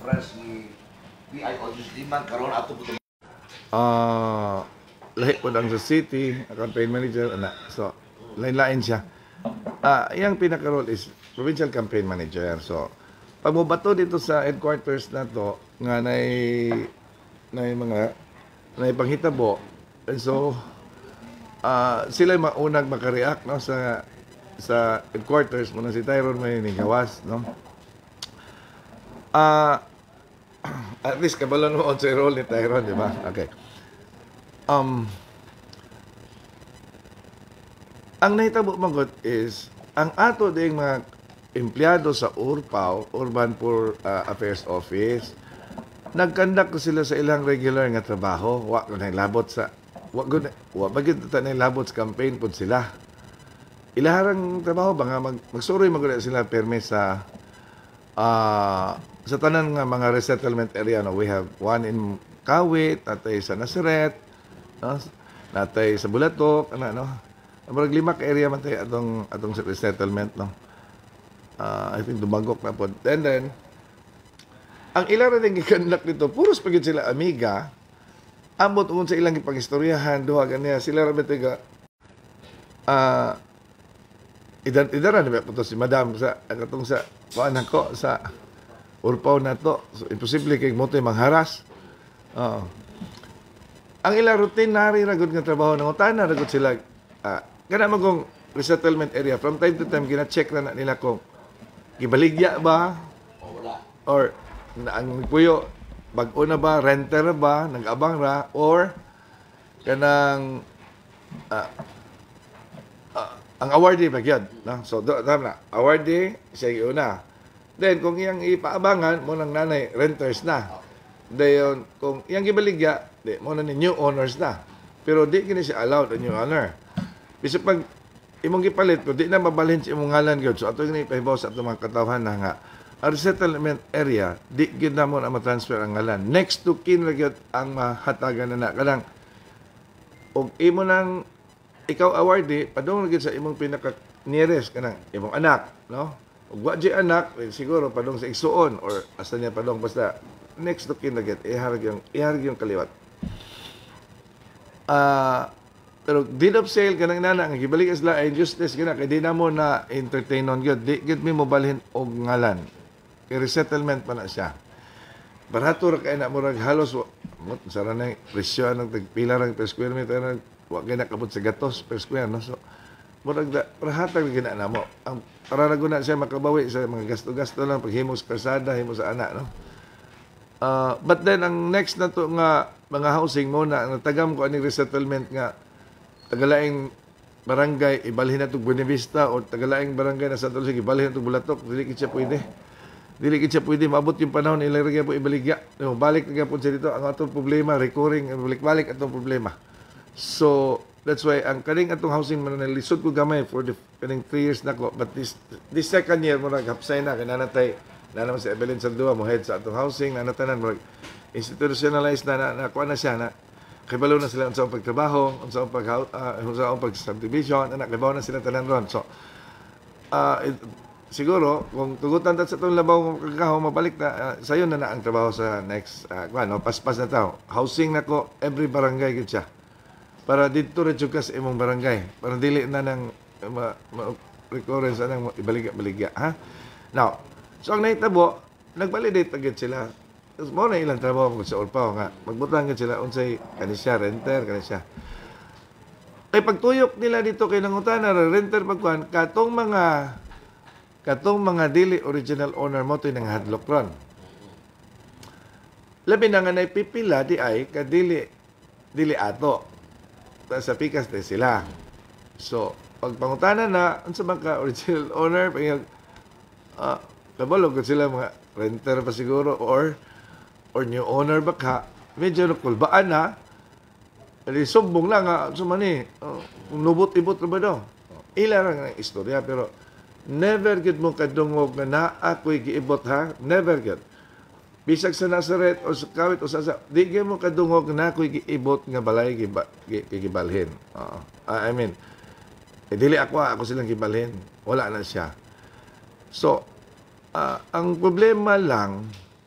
conference ni PIO Musliman karon ato po. Lahi po ang sa city, campaign manager, anak. So, lain-lain siya. Yung pinaka-role is provincial campaign manager. So, pag mo bato dito sa headquarters na to, nga na mga panghitabo, and so, sila yung maunang makareact, no, sa headquarters muna si Tyrone may gawas, no. At least kabalon mo on sa role ni Tyrone, di ba? Okay. Ang nahitabo magot is ang ato ding mga empleyado sa URPAW, Urban Poor Affairs Office, nagkandak ko sila sa ilang regular nga trabaho. Wa ko labot sa bagid ta labot sa campaign pud sila. Ilaharang trabaho ba nga magsuroy magud sila perme sa tanan nga mga resettlement area, no. We have one in Kawit, natay sa Nazaret, no? Natay sa Bulatok, no. Marag 5 ka area man tayo atong resettlement, no. I think dumagok na po. Then ang ilang rin gikandak dito, puros pagid sila amiga, ambot ungon sa ilang ipangistoryahan, duha ganiya, sila ra bitaga idaran ba po si madam sa katong sa kuan ko sa Urpaw na to. So, imposible kay mo mangharas. Ang ilang routinary ragod nga trabaho ng utana ragod sila kana magong resettlement area from time to time gina-check na nila kung gibaligya ba or ang puyo bag-o na ba, renter na ba, nag-abang ra, or kanang ang awardee ba yun, no? So tama na, awardee siya yung una. Then kung iyang ipaabangan mo ng nanay, renters na. Dayon kung iyang gibaligya, di mo na ni new owners na. Pero di kini siya allowed a new owner. Bisa pag imong gipalit, pero di na mabalhin sa imong ngalan gyud. So ato ni pahibaw sa atong mga katawhan na nga ang resettlement area, di gyud na mo na ma-transfer ang ngalan. Next to kin ra gyud ang mahatagan na kanang og imo nang ikaw awardee, padung gyud sa imong pinaka nearest kanang imong anak, no? Ug wa di anak, siguro padung sa igsuon or asa niya padung basta next to kin gyud iharag yung kaliwat. Pero deed of sale kanang nana nga gibalik sila ay justice kana kay di na mo na entertainon gyud, di gyud mi mobalhin og ngalan. Kay resettlement pa na siya. Barato ra kay na murag halos sara na presyo ng tagpila ra per square meter wa kay nakabot sa gatos per square, no. So murag rahatag gina na mo. Ang para na guna siya makabawi sa mga gasto-gasto lang paghimo sa kalsada, himo sa anak, no. But then ang next na to nga mga housing muna ang tagam ko ani resettlement nga tagalaing barangay ibalhin na to Buena Vista o tagalaing barangay na Santo Lucia ibalhin na to Bulatok, dili kit siya pwede maabot yung panahon nila ra po ibaligya. No, balik na po siya dito ang atong problema recurring balik atong problema. So that's why ang kaning atong housing man lisod ko gamay for the kaning 3 years na ko, but this second year mo naghapsay na kananatay na naman si Evelyn Saldua mo head sa atong housing na natanan mo institutionalized na kuha na siya na kibalo na sila sa pagtrabaho, sa pag-subdivision, kibaw na sila tanan ron. So, siguro, kung tugutan sa itong labaw kakaho, mabalik na, sayo na ang trabaho sa next, paspas na tao. Housing na ko, every barangay gid siya. Para dito rin ka sa imong barangay. Para dili na ng recurrence na ibaligya. Ha? Now, so ang nahitabo, nag-validate agad sila. Mo na ilang trabaho mo sa Urpaw nga magbutang gid sila unsay kanisya renter kanisya. Ay pagtuyok nila dito kay nangutana renter pagkuan katong mga dili original owner mo to nang hadlok ron. Labi na nga naipipila di ay kadili ato. Sa pikas de sila. So pag pangutana na unsa man ka original owner pag kabalo gud sila mga renter pa siguro or new owner ba ka, medyo nakulbaan na, sumbong lang nga, sumani, nubot-ibot na ba daw? Ilan ang istorya, pero never good mo kadungog na ako'y giibot ha, never good. Bisag sa Nazaret o sa Kawit o sa di mo kadungog na ako'y giibot nga balay gibalhin. I mean, dili ako silang gibalhin, wala na siya. So, ang problema lang,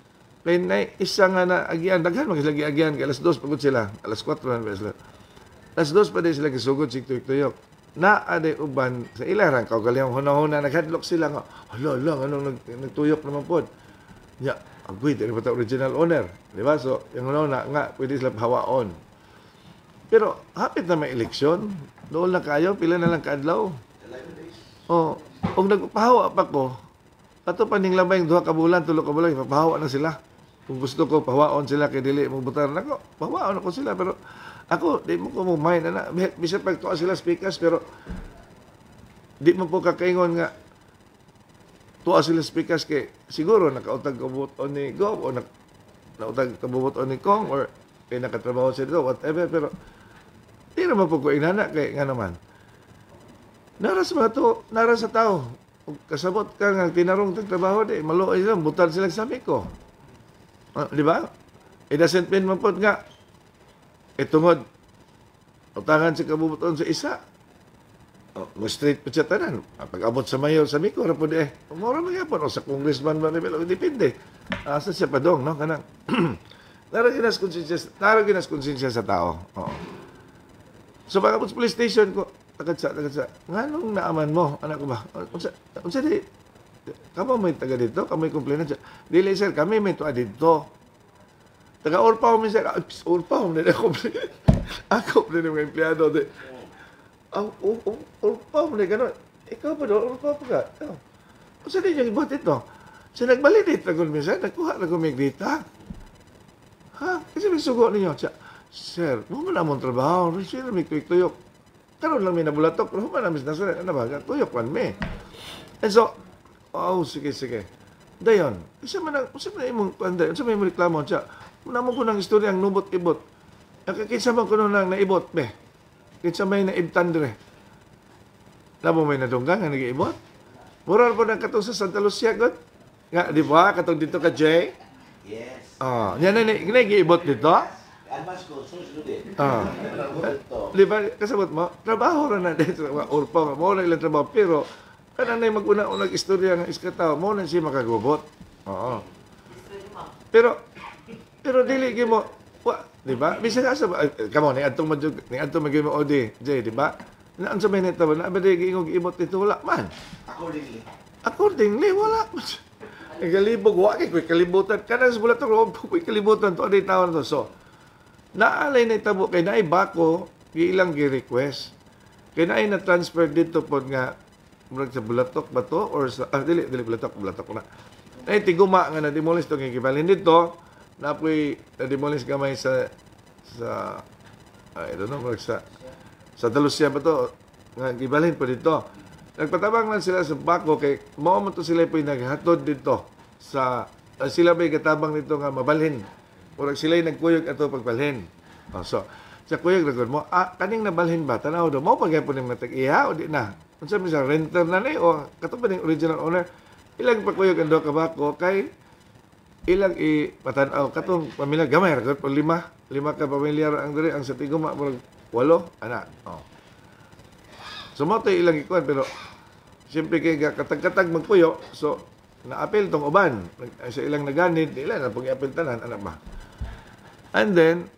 Kaya na isa nga na agian, daghan lagi agian, kay alas 2 pagod sila, alas 4 na ba sila. Alas 2 pa din sila kisugod, si tuyok-tuyok. Na aday uban sa ilaran, kaugaliyang huna-huna, naghadlok sila nga, hala, anong nagtuyok naman po. Ya, agoy, di ba ito original owner? Di ba? So, yung huna nga, pwede sila pahawaon. Pero, hapit na may eleksyon, doon na kayo, pila na lang kaadlaw. O, kung nagpahawa pa ko, ato pa ning labay, 2 ka bulan, 3 ka bulan, papahawa na sila. Kung gusto ko, pahawaon sila, kay dili, magbutar na ko, pahawaon ako sila, pero ako, di mo ko mumahin na. Bisa pagtuwa sila speakers, pero di mo po kakaingon nga tuwa sila speakers kay siguro nakautag kabubuton ni Gob o nakautag kabubuton ni Kong or kay nakatrabaho siya dito, whatever. Pero di naman po ko inana kay nga naman. Naras mga to, naras sa tao. Kung kasabot ka nga tinarong trabaho di, maluoy sila, butan sila sa ko. Di ba? It doesn't mean man po nga itungod, utangan sa kabubuton sa isa. Straight pa siya tanan. Pag-abot sa mayor, sa Miko, rapod umura na yapon. O sa congressman ba, depende. Asa siya pa dong, no? Kanang, naraginas konsensya sa tao. Oo. So, pag-abot sa police station ko, takad sa, nga nung naaman mo, anak ko ba? Unsa di, kamo may taga dito, kamo may complainant siya. Dili, sir, kami may tuwa dito. Taga-Orpaw mi sir. Orpaw na ako. Ako na mga empleyado. Orpaw na gano'n. Ikaw pa doon, Orpaw pa ka. Kung saan niyo ibot ito? Siya nagbalidate na kung minsan, nagkuha na kung may data. Ha? Kasi may sugo ninyo. Sir, mo na mong trabaho. Sir, may tuyok-tuyok. Karoon lang may nabulatok. Pero mo na mis nasunod. Ano ba? Tuyok man may. And so, sige. Dayon, isa man imong panday, isa man imong reklamo siya. Muna mo ko ng istorya ang nubot-ibot. Kinsa man ko nang naibot, be. Kinsa may naibtan dire. Labo may nadunggan nga nag-iibot. Mura po ng katong sa Santa Lucia, God. Nga, di ba? Katong dito ka, Jay? Yes. Yan na nag-iibot dito. Almas ko, susunod Di ba? Kasabot mo, trabaho rin na dito. Urpa, mo na ilang trabaho. Pero, kanang na mag-una-unang istorya ng iskataw, mo na siya makagubot. Oo. Pero dili mo, di ba? Bisa ka sa, kamo, ni Antong mag-mo odi, Jay, di ba? Naan sa minute ba, na ba di giingog ibot dito, wala man. Accordingly, wala. Ang kalibog, wala kay kalibutan. Kanang sa bulat ko, ko'y kalibutan to, adi tawon to. So, naalay na itabo, kay naay bako, ilang gi-request. Kay naay na-transfer dito po nga, murag sa Bulatok ba to? Or sa, dili Bulatok na. Ay, tiguma nga na-demolish itong ikibalin dito, na po'y na-demolish gamay sa I don't know, sa Dalusia ba to? Nga, ibalin po dito. Nagpatabang lang sila sa bako, kay mo to sila po'y naghatod dito sila ba'y katabang nito nga mabalhin. Murag sila'y nagkuyog ato pagbalhin. So, sa kuyog nagod mo, kaning nabalhin ba? Tanaw do, mo pag-ipon yung matag-iya o di na? Kung sabi sa renter na ni o katupad ng original owner, ilang pagkuyog ang do ka bako kay ilang ipatanaw katong pamilya gamay ragot po lima ka pamilya ang diri ang sa Tiguma murag 8 anak. So mo tay ilang ikuan pero siyempre kay katag-katag magpuyo so na-appeal tong uban sa ilang naganid ila na pag-appeal tanan anak ba. And then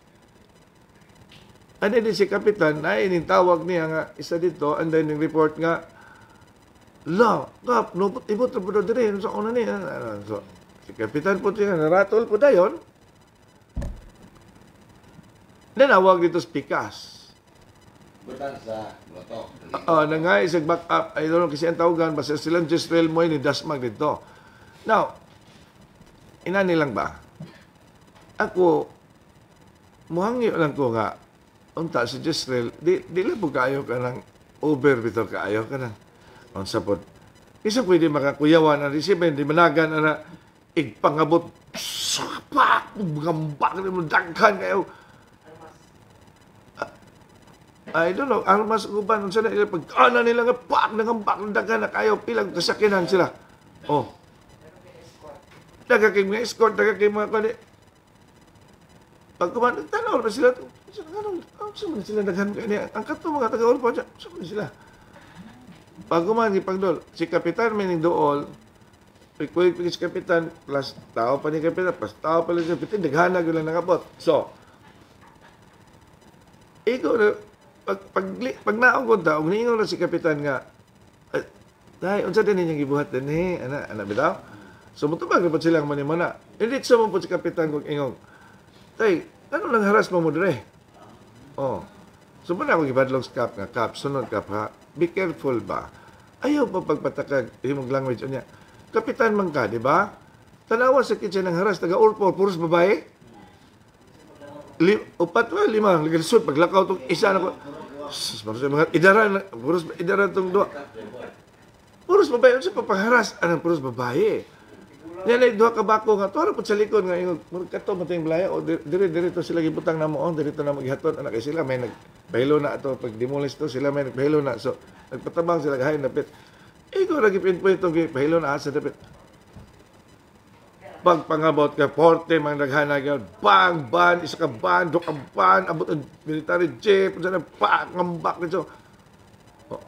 din si kapitan na inintawag niya nga isa dito and then yung report nga kap no ibot po do diri sa una ni so si kapitan po siya naratol po dayon. Nanawag dito Pikas. Butan sa Bulatok. Nangay isang back up. I don't know kasi ang tawagan. Basta silang Jezreel mo ni Dasmag dito. Now, inani lang ba? Ako, muhangyo lang ko nga, unta si Jezreel, di lang po kaayo ka ng over bito kaayo ka ng ang sapod. Isa pwede makakuyawan ang resiben, di managan na igpangabot sapak, gambak, daghan kayo. I don't know, armas uban, kung saan nila, pag-ana nila nga, nangambak, daghan na kayo, pilang kasakinan sila. Daga kay mga escort, daga kay mga kani. Pag kumain, tanaw na sila, saan sila daghan kayo niya? Ang kato mga taga-ol po, saan sila? Pag kumain, pagdol, si Kapitan Mening Dool, Pagkuhig si kapitan, plus tao pa ni kapitan, plus tao pa ni kapitan, daghana ko lang nakabot. So, ikaw na, pag naong ko ta, kung niingon na si kapitan nga, dahil, unsa din ninyang gibuhat din anak bitaw? So, mutubag na po silang manimana. Hindi sa mo po si kapitan kung ingong, tay, ano lang haras mo dire? Oh. So, muna ako gibadlong sa kap nga, kap, sunod kap ha, be careful ba? Ayaw pa pagpatakag, himong language niya. Kapitan man ka, di ba? Tanawa sa kitchen ng haras, taga-urpo, puros babae. Upat ba, lima, nagalisod, paglakaw itong isa na ko. Mga idaran, puros idaran itong dua. Puros babae, ano sa papangharas? Anong puros babae? Yan ay duha ka bako nga, tuwara po sa likod nga, yung kato matayong balaya, o diri-diri sila gibutang na mo, dirito na maghihaton, anak sila, may nagpahilo na ito, pag demolish to, sila may nagpahilo na, so, nagpatabang sila, kahayin napit. Ikaw lagi pinpoint itong pahilo na asa napit. Pag pangabot ka, 40, mga naghanag yun, bang, ban, isa ka ban, do ka ban, abot ang military jeep, sana pak, ngambak nito. Oh.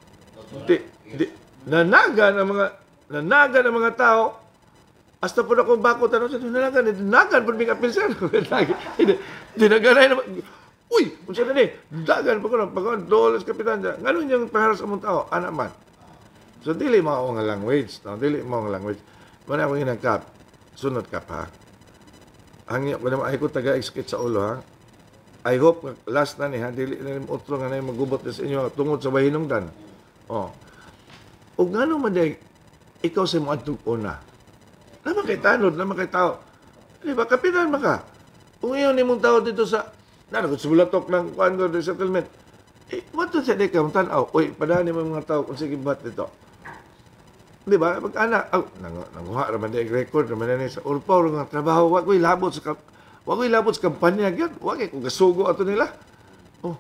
Nanagan ang mga tao, hasta po na kung bako tanong sa nanagan po may kapilsan. Dinaganay naman. Uy, kung saan na dagan po ko lang, pag dollars kapitan dyan. Ngayon yung paharas sa mong tao, anak man. So, dili mo nga language. No? Dili mo nga language. Muna akong hinangkap, sunod ka pa. Hangyo ko naman, ay ko taga-execute sa ulo, ha? I hope, last na niya, dili na yung utro nga na yung magubot na sa inyo, tungod sa bahinungdan. Oh. O gano'n man day, ikaw sa mga una. Naman kay tanod, naman kay tao. Di ba, kapitan ba ka? Kung iyon ni mong tao dito sa, kung sumulatok ng kuhan ko, settlement, what to say, di ka, tanaw, uy, padaan mo mga tao kung sige ba't dito. Di ba, pag-anak, nanguha naman di record, naman na sa urpaw, ng trabaho, wag ko'y labot sa kampanya, yan, wag kung gasugo ato nila. Oh.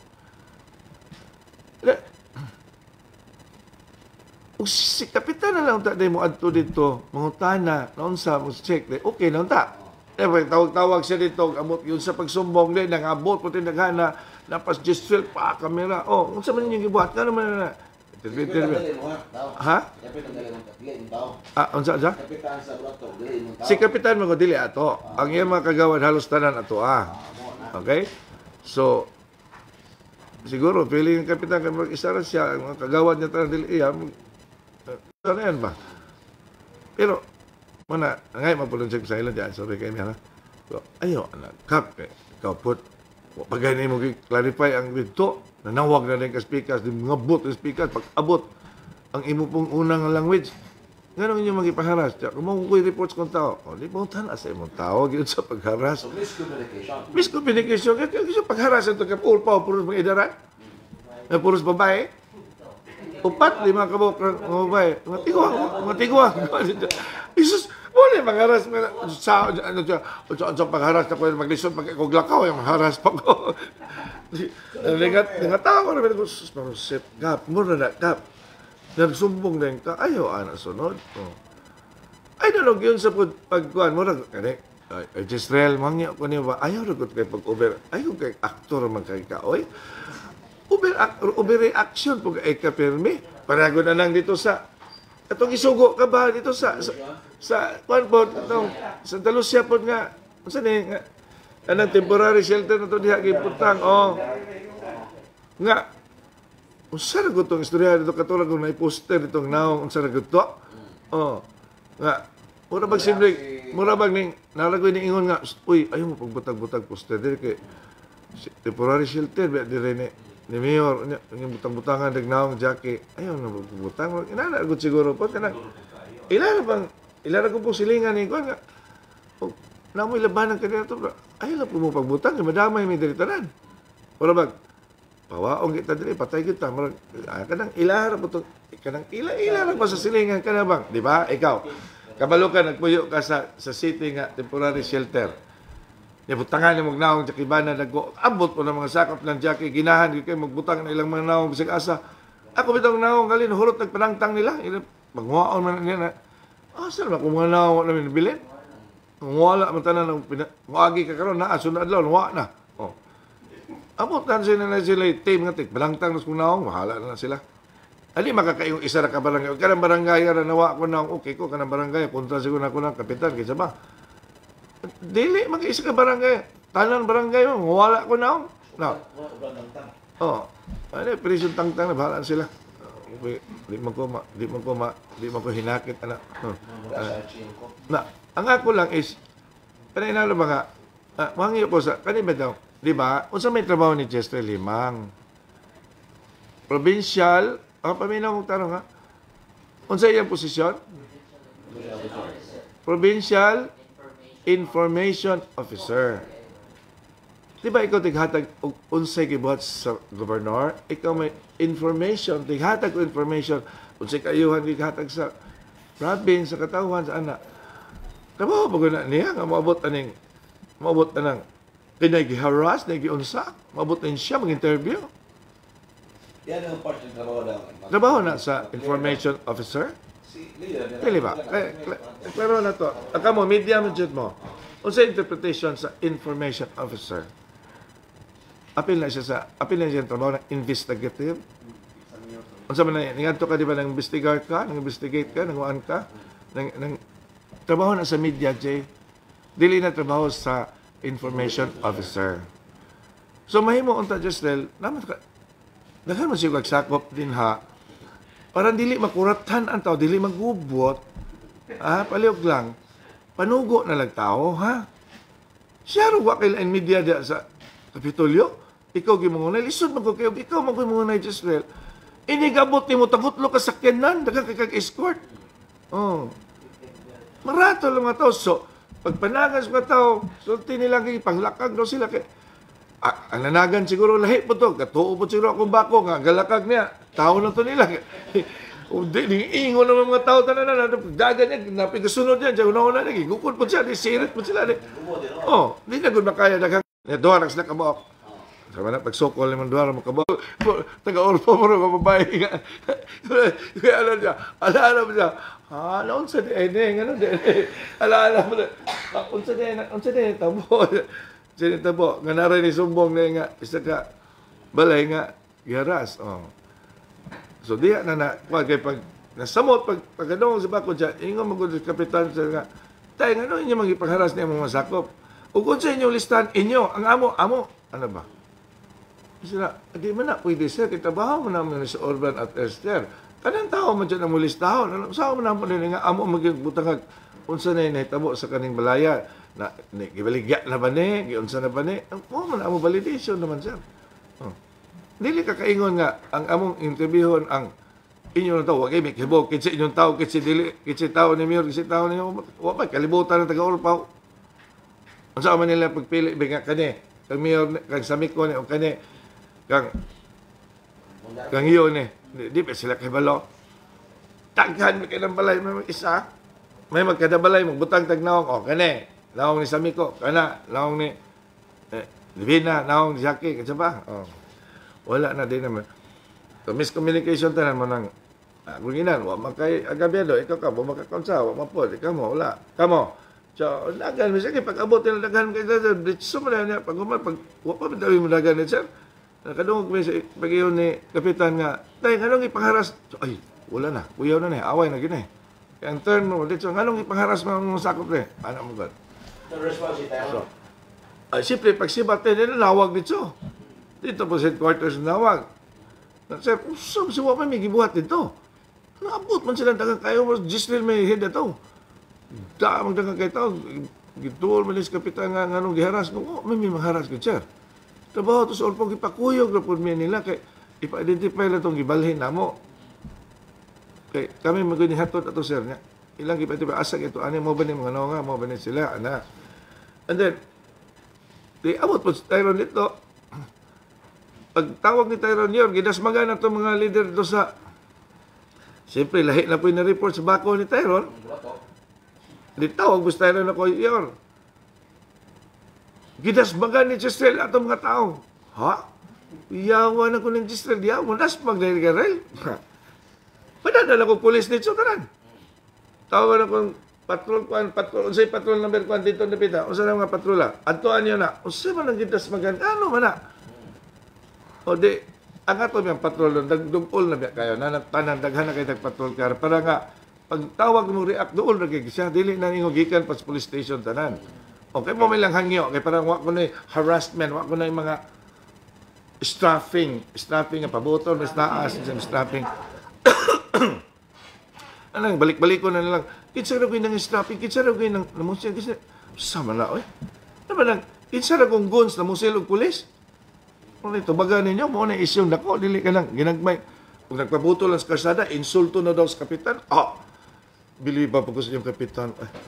Si kapitan na lang tayo mo adto dito, mangutana, naunsa, mo check, okay na ta. Tawag-tawag siya dito, abot yun sa pagsumbong din, nangabot po tindaghana, napas gesture pa, kamera, unsa man yung gibuhat, nga naman na. Ha? Unsa? Si kapitan mo ko dili ato. Ang iyang mga kagawad halos tanan ato Okay? So, siguro, feeling ng kapitan, mag-isara siya, ang mga kagawad niya tanan dili iya, ano yan ba? Pero, muna, ngayon mapulong siya sa ilan dyan, sorry kayo niya, so, ayaw, anak, kap, ikaw po, pag ganyan mo clarify ang dito, nanawag na rin ka-speakers, mga bot ng speakers, pag-abot, ang imo pong unang language, nga yung magipaharas, kung makukuha reports kong tao, di mo tanas sa imong tao, gano'n sa pagharas. So, miscommunication. Miscommunication, kasi pagharas, ito ka, puros mga idaran, puros babae, upat, lima ka mo, babae. Mga tiguang. Isus, muna yung magharas. Sa pagharas na ko yung maglisod, pag ikaw glakaw, yung magharas pa ko. Nangatawa ko naman ko, sus, marusip, kap, muna na, kap. Nagsumbong na yung ka, ayaw, anak, sunod. Ay, nalog yun sa pagkuhan, muna, Israel, mangya ko niya ba, ayaw na ko kayo pag-over, ayaw kay aktor magkakaoy. Overreaction po kay kapirmi. Parago na lang dito sa atong isugo ka ba dito sa kuan po sa Dalusia po nga unsa ni nga anang temporary shelter na to diha giputang nga unsa ra gud tong istorya dito katulad kung nai-poster ditong naong unsa ra gud to nga mura bag simple mura bag ning nalagoy ni ingon nga uy ayo mo pagbutag-butag poster diri kay temporary shelter dire ni Mayor, yung butang-butangan, nagnaong Jackie, ayaw na butang. Inanagod siguro po. Ilara ko po silingan ni ko. Namoy labanan ka nito. Ayaw na po mo pagbutang. Madamay may diritanan. Wala bag, pawaong kita dili, patay kita. Kanang ilara po ito. Kanang ilara pa sa silingan ka na bang? Di ba? Ikaw. Kabalo ka, nagpuyo ka sa city nga, temporary shelter. Butangan yung magnaong Jakibana, nag-abot po ng mga sakop ng Jackie, ginahan, kayo magbutang ng ilang mga naong bisag asa. Ako bitang naong galin, hulot nagpanangtang nila. Magwaon man nila. Saan ba kung mga naong namin nabilin? Kung wala, matanan ng wagi ka karon na, sunod lang, wala na. Abot na sila na sila, team nga, panangtang na kung naong, mahala na sila. Ali makakaiyong isa ra ka barangay. Kanang barangay ra nawa ko na okay ko kanang barangay kontra siguro na ko na kapitan kaysa ba. Dili mag-isa ka barangay. Tanan barangay mo wala ko na. No. Oh. Ano prison tangtang na bahala sila. Di man ko hinakit ana. Na, ang ako lang is panainalo ba nga mangiyo ko sa kanina daw, di ba? Unsa may trabaho ni Chester Limang? Provincial, paminaw kong tanong ha. Unsa iyang posisyon? Provincial Information Officer. Di ba ikaw tighatag unsay gibuhat sa gobernador? Ikaw may information, tighatag o information unsay kaayuhan tighatag sa province, sa katawhan, sa anak. Trabaho ba na niya nga maabot anang kinay-harass, nag-iunsa, maabot na siya mag-interview. Yan ang part ng trabaho na. Trabaho na sa information officer? Dili ba? Klaro na to. Aka mo, media budget mo. Unsa interpretation sa information officer? Apil na siya ang trabaho ng investigative. Unsa man na ngadto ka di ba nang investigate ka, nanguan ka, nang trabaho na sa media J. Dili na trabaho sa information officer. So mahimo unta Justel, naman ka daghan mo siya sakop din ha. Para dili makuratan ang tao, dili magubot. Paliog lang. Panugo na lang tao, ha? Siya ro wa kay media dia sa Kapitolyo. Ikaw gimungunay, lisod man ko kayo, ikaw man ko gimungunay Justel. Inigabot ni mo tagutlo ka sakyanan, daghang kay kag-escort. Oh. Marato lang nga tao. So, pagpanagas mga tao, sulti nilang panglakag daw sila. Kay, ang nanagan siguro lahi po to. Katuo po siguro akong bako nga. Galakag niya. Tao na to nila. Ingo naman mga tao. Dagan niya. Napigasunod niya. Diyan una-una niya. Gukod po siya. Sirit po sila. Oh, di na gud makaya. Duha na kabok. Sama na pagsukol naman duha na makabok. Taga-orpo mo rin mababae nga. Kaya ano niya. Ala mo siya. Unsa di ano di ala mo unsa di tabo tabo nga naray ni sumbong na nga isa ka balay nga giharas so diya na kay pag nasamot pag anong sa bako siya ingon magud kapitan sa nga tay ngano inyo magipangharas niya mga sakop ug unsa inyong listahan inyo ang amo ano ba sila di man na pwede sir kitabaho mo naman sa Orban at Esther. Kanang tao man dyan ang mulistahon. Saan mo naman nila nga, amo magigutangag, unsa na nahitabo sa kaning balaya, na gibaligya na ba ni, giunsa na ba ni, man amo validation naman sir. Dili ka kaingon nga, ang among interviewon ang inyo na tao, wag may kibog, kitsi inyong tao, kitsi tao ni Mayor, kitsi tao ni wapay, kalibutan ng taga-Orpaw. Unsa man nila pagpili, nga kani, kang Mayor, kang Samiko ni, o kani, kang iyo ni, di pa sila kay balo. Taghan may kanang balay may isa. May magkadabalay magbutang tagnawong o kani. Nawong ni Samiko, kana, nawong ni Divina, nawong ni Jackie, kasi ba? Wala na din naman. So, miscommunication tanan mo ng kunginan, wa makay agabyado, ikaw ka, bumakakaunsa, wa mapod, ikaw mo, wala. Kamo. So, dagan, sige, pag-abot nila daghan kayo, ditso mo na niya, pag wa pa bitawi mo dagan ni sir. Nakadungog may pag-iyon ni Kapitan nga, tay, anong ipangharas? So, ay, wala na. Kuyaw na na. Away na gina eh. Kaya ang turn mo, dito, anong ipangharas mo sakop na eh? Anak mo God. The response ito. So, siyempre, pag sibat nila, nawag dito. Dito po sa headquarters nawag. Sir, usap siya pa may gibuhat dito. Naabot man sila dagang kayo, Giselle may head na to. Damang dagang kayo to. Gituol man sa Kapitan nga, anong giharas mo. May maharas ko, sir. Trabaho to sa Orpong ipakuyog na po nila kay ipa-identify na itong gibalhin na mo. Kay kami magunihatot ato sir niya. Ilang ipa-identify asag ito ani mo ba ni mga nga mo ba ni sila ana. And then di abot po Tyrone dito. Pagtawag ni Tyrone yor gidasmagan na itong mga leader dito sa siyempre lahi na po yung report sa bako ni Tyrone. Di tawag po Tyrone ako yor. Gidasbagan ni Giselle ato mga tao. Ha? Iyawan ako ng Giselle. Iyawan. Dasbag na yung garel. Padadala ko pulis dito. Tanan. Tawagan akong patrol. Unsay patrol number kwan dito na pita. Unsay na mga patrola. Antuan nyo na. Unsay man ang gidasbagan. Ano man na? O di. ang ato yung patrol doon, nagdumpol na biya kayo, na tanan, daghan na kayo nagpatrol car, para nga, pag tawag mo react doon, nagiging siya, dili na ingogikan pa sa police station, tanan. Okay mo may lang hangyo, kaya parang wak ko na yung harassment, wak ko na yung mga staffing nga paboto, mas naas, staffing. Anong, balik-balik ko na lang, kitsa na ko yung staffing, kitsa na ko yung namusil, kitsa, sama na, oy. Ano ba lang, kitsa na kong guns, namusil og pulis? Ano ito, baga ninyo, mo na isyong nako, dili ka lang, ginagmay. Kung nagpabuto lang sa karsada, insulto na daw sa kapitan, bili ba po ko sa inyong kapitan?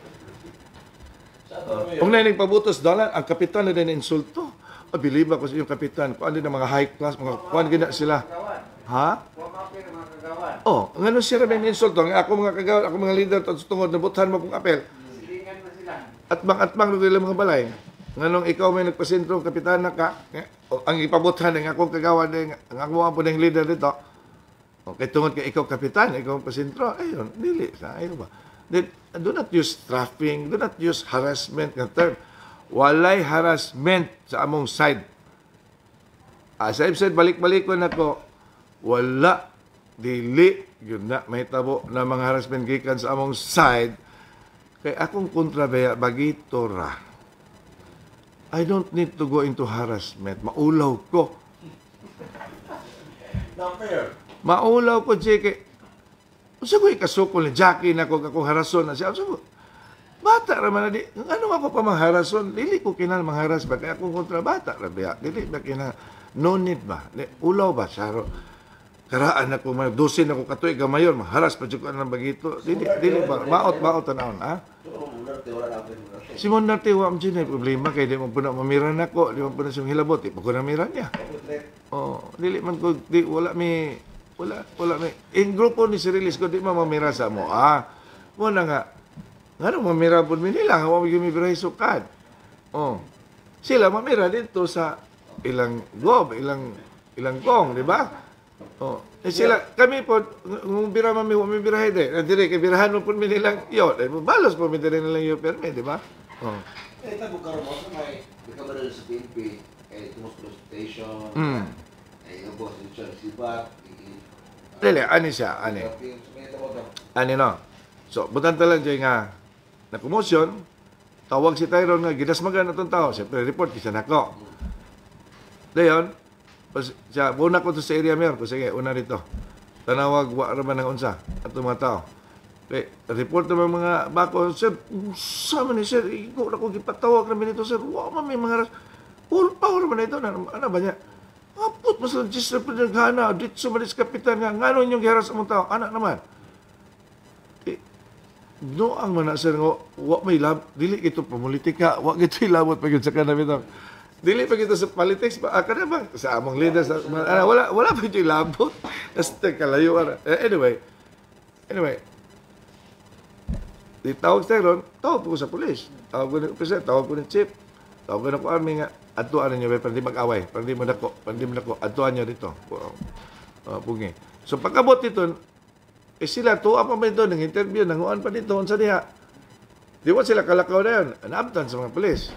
Kung na nagpabutos dalan, ang kapitan na din insulto. Bili ba ko sa inyong kapitan? Kung ano na mga high class, mga kuwan gina sila. Ha? Ngano siya rin insulto? Ako mga kagawad, ako mga leader, tungod na buthan mo kong apel. Atbang nila mga balay. Nganong ikaw may nagpasentro, kapitan na ka, ang ipabuthan ng akong kagawad, ang ako po ng leader dito. Okay, tungod kay ikaw kapitan, ikaw ang pasentro, ayun, dili. Ayun ba? Do not use trafficking, do not use harassment nga term. Walay harassment sa among side. As I've said, balik-balik ko na ko, wala, dili, yun na, may tabo na mga harassment gikan sa among side. Kay akong kontrabaya, bagito ra. I don't need to go into harassment. Maulaw ko. Not fair. Maulaw ko, Jake. Unsa ko ikasukol ni Jackie na ko akong harason na siya. Unsa ko? Bata ra man na di. Ano ako pa mangharason? Dili ko kinal mangharas ba? Kaya akong kontra bata ra biya. Dili ba kinal? No need ba? Ulaw ba? Saro. Karaan ako, dosin ako katoy gamayon, maharas pa dyan ko ng bagito. Dili ba? Maot tanawon, ha? Si Monarte, wa mo dyan problema. Kaya di mo po na mamiran ako. Di mo po na siyang hilabot. Di po ko namiran niya. Dili man ko, wala may... In grupo ni Sirilis ko, di mamamira sa mo. Mo na nga. Nga nung mamira po nila, hawa mo yung mibirahe sukad. Sila mamira dito sa ilang gob, ilang gong, di ba? Sila, kami po, kung bira mamibirahe din, dire, kay birahan mo po nilang yun. Balos po nilang yun, perme, di ba? Ito po karoon mo sa may kamera sa PNP, tumus police station, boss, sibat, Dili, ani siya, ani. Ani no. So, butan talang dyan nga, na komosyon, tawag si Tyrone nga, gidasmagan na itong tao. Siyempre, report kisa nako. Dayon, siya, una ko to sa area mayor ko, sige, una rito. Tanawag, wa raman ng unsa, at mga tao. Okay, report naman mga bako, sir, sama ni sir, ikaw na ko gipatawag namin ito, sir, wa man may mga power man ito, ano ba niya? Apot, mas register pa ng gana, dito sumalis kapitan nga, nga yung giharas ang tao, anak naman. No, ang mana sir, wa may lab, dili ito pamulitika, wa ito ilabot pag sa kanami ito. Dili pag ito sa politics, kada bang sa among leader, wala pa ito ilabot. Hasta kalayo. Anyway, di tawag sa ron, tawag ko sa polis. Tawag ko ng officer, tawag ko ng chief. Tawag ko ng army nga, atuan ninyo, para di mag-away, para di mo nako, atuan nyo dito. Pungi. So pagkabot dito, sila, tuwa pa ba ito, ng interview, nanguan pa dito, sa diha. Di ba sila kalakaw na yun? Naabtan sa mga polis.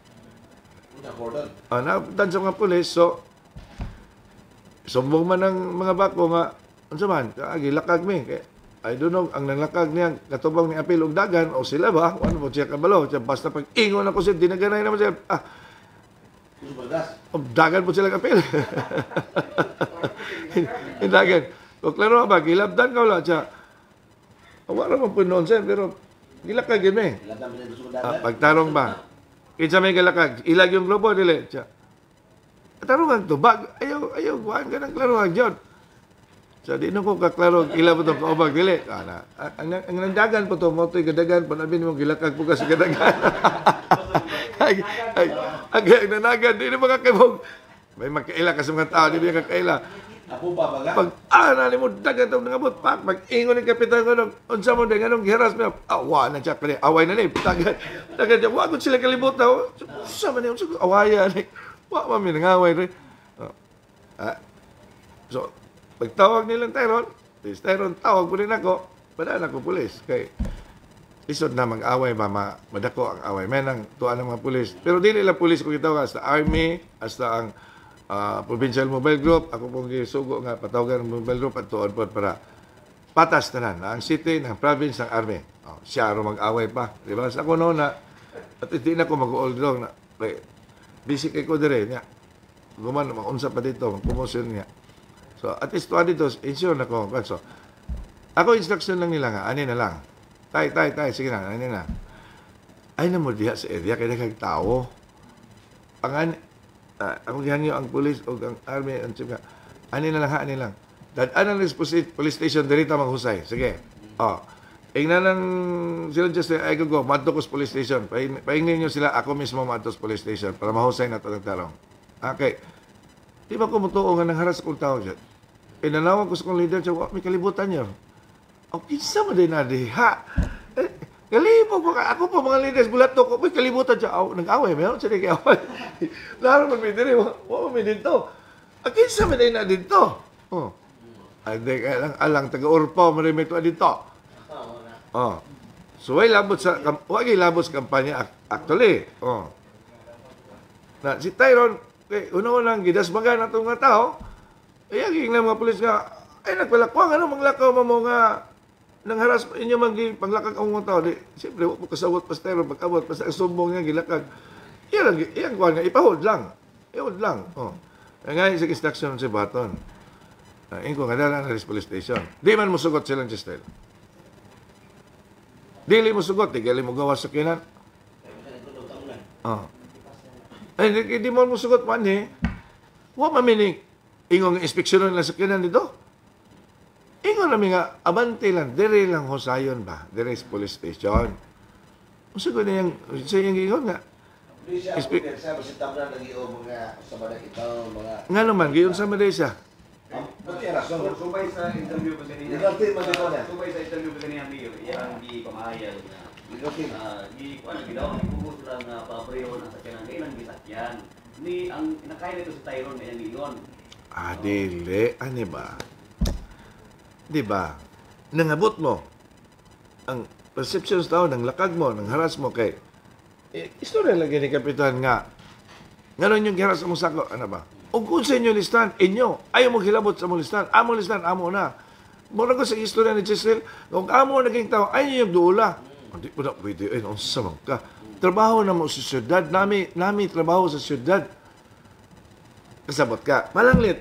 Naabtan sa mga polis, so, sumbong man ng mga bako nga, ano man, gilakag mi. I don't know, ang nanglakag niya, katubang ni Apil og dagan, o sila ba? Ano mo siya kabalo? Basta pag ingon ako siya, dinaganay naman siya. Dagan po sila Apil. Dagan. O klaro ba, gilabdan ka wala siya. Wala naman po noon siya, pero gilakag yun eh. Pagtarong ba? Kinsa may gilakag, ilag yung globo, dili siya. Tarungan to, ayaw, kuhaan ka ng klaruhan dyan. So, di na ko kaklaro, ila po ito kaubag, dili. Ang nandagan po ito, mo ito'y gadagan, panabin mo, gilakag po ka sa gadagan. Ang nanagan, di na makakibog. May magkaila ka sa mga tao, di na kakaila. Pag, nani mo, dagan ito nangabot, pag-ingon ng kapitan ko, unsa mo din, anong giharas mo, na siya, away na ni, dagan siya, wag sila kalibot na, unsa man niya, awayan, wag mami nangaway rin. So, pagtawag nilang Tyrone, tawag ko rin ako, padaan ako pulis. Kay, isod na mag-away ba, madako ang away. May nang tuan ng mga pulis. Pero dili lang pulis ko itawag, hasta army, hasta ang provincial mobile group, ako pong gisugo nga patawagan ng mobile group at tuon po para patas tanan ang city, ng province, ng army. Siya ro mag-away pa, di ba? Sa ako noon na at hindi na ko mag-old dog na busy kay ko dire niya. Guman maunsa pa dito, promotion niya. So at least tuwa dito, ensure na ko. So ako instruction lang nila nga, ani na lang. Tay, sige na, ani na. Ay na mo diha sa area kay daghang tao. Ako gihanyo ang police o ang army ang chief nga. Ani na lang, ani lang. Dadaan ang police station dirita maghusay. Sige. Ingnan ng sila just ay go madto ko sa police station. Paingnin niyo sila ako mismo madto sa police station para mahusay na to ng tarong. Okay. Di ba ko mutuo nga nang haras kong tao dyan? Inanawan ko sa kong leader siya, may kalibutan niya. Kinsa mo din na diha? Kalibog ko ka. Ako pa mga leaders, bulat ko, may kalibutan siya. Nag-away, mayroon siya nag-away. Laro man may dire, wala may dito. Kinsa mo din na dito? Hindi, alang taga-urpo, marimit ko dito. So, wala labot sa kampanya actually. Na, si Tyron, una-unang gidasbagan na itong mga tao, ayaging na mga pulis nga, ay nagpalakwang, manglakaw mo nga, nang haras inyo panglakag ang mga tao, siyempre, huwag mo kasawot pa Tyron, pag-abot, pa sa sumbong niya, gilakag. Iyan kuhan nga, ipahod lang. Ipahod lang. Ngayon sa instruction si Baton. Iyan ko nga na sa police station. Di man mo sugot silang Chistel. Dili mo sugot, gali mo gawas sa kinan. Ay, di mo sugot man eh. Huwag maminig. Ingong inspeksyon lang sa kinan dito. Ingon namin nga, abante lang, dire lang husayon ba? Dire sa police station. Masagot na yung, sa yung ingon nga. Nga naman, gayon sa Malaysia. Subay sa interview ko kanina. Subay sa interview ko kanina Mayor, yang di pamahayag na. Di kuan gidaw ang pugos lang papreho na sa kanang ilang gisakyan. Ni ang nakay nito sa Tyron na yan. Dili, ani ba? Di ba? Nangabot mo ang perception sa tao, ng lakag mo, ng haras mo kay istorya lagi ni Kapitan nga. Ngayon yung haras mo sako, ano ba? O kung sa inyo listan, inyo, ayaw mo hilabot sa mong listan. Amo listan, amo na. Muna ko sa istorya ni Chisel, kung amo naging tao, ayaw yung duula. Hindi po na pwede, ay, naunsamang ka. Trabaho na mo sa syudad. Nami trabaho sa syudad. Kasabot ka. Malanglit.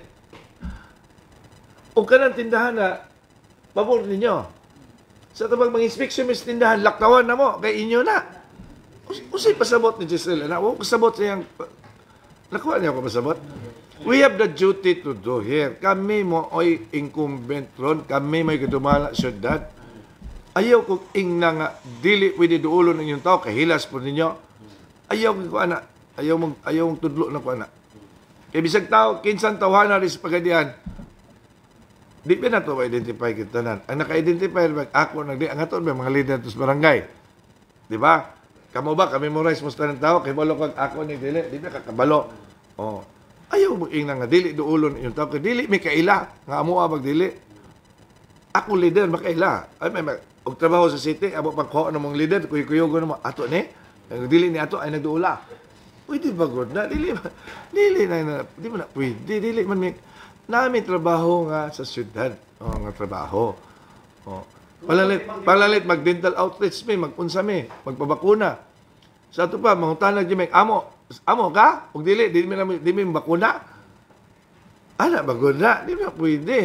O ka ng tindahan na, pabor ninyo. Sa tabang mga inspeksyon may tindahan, laktawan na mo, kay inyo na. Usay pasabot ni Chisel. Huwag pasabot siyang, nakuha niya ako pasabot. We have the duty to do here. Kami mo ay incumbent ron. Kami may kadumala syudad. Ayaw ko ingna nga dili pwede duulon ng inyong tao kahilas po ninyo. Ayaw ko ana. Ayaw mong tudlo na ko ana. Kaya bisag tao, kinsan tawhana rin sa pagadian. Di ba na ito ma-identify kita nan? Ang naka-identify, ako, ang ato mga leader sa barangay. Di ba? Kamo ba, kami-memorize mo sa tao, kay balo kag ako ni dili. Di ba kakabalo? Ayaw mo ingna nga dili duulon yung tao. Dili may kaila. Nga amuha magdili. Ako leader, makaila. Ay, may og trabaho sa city, abo pang kuha ng mga leader, kuyo-kuyogo naman, ato ni, dili ni ato, ay nagduula. Pwede ba good na? Dili na, di mo na, pwede, dili man may, namin trabaho nga sa syudad, nga trabaho. Palalit, mag-dental outreach mi, mag-unsa mi, magpabakuna. Sa ato pa, mangutanag di may, amo ka? Huwag dili mi bakuna? Ana, ba good na? Di mo na pwede.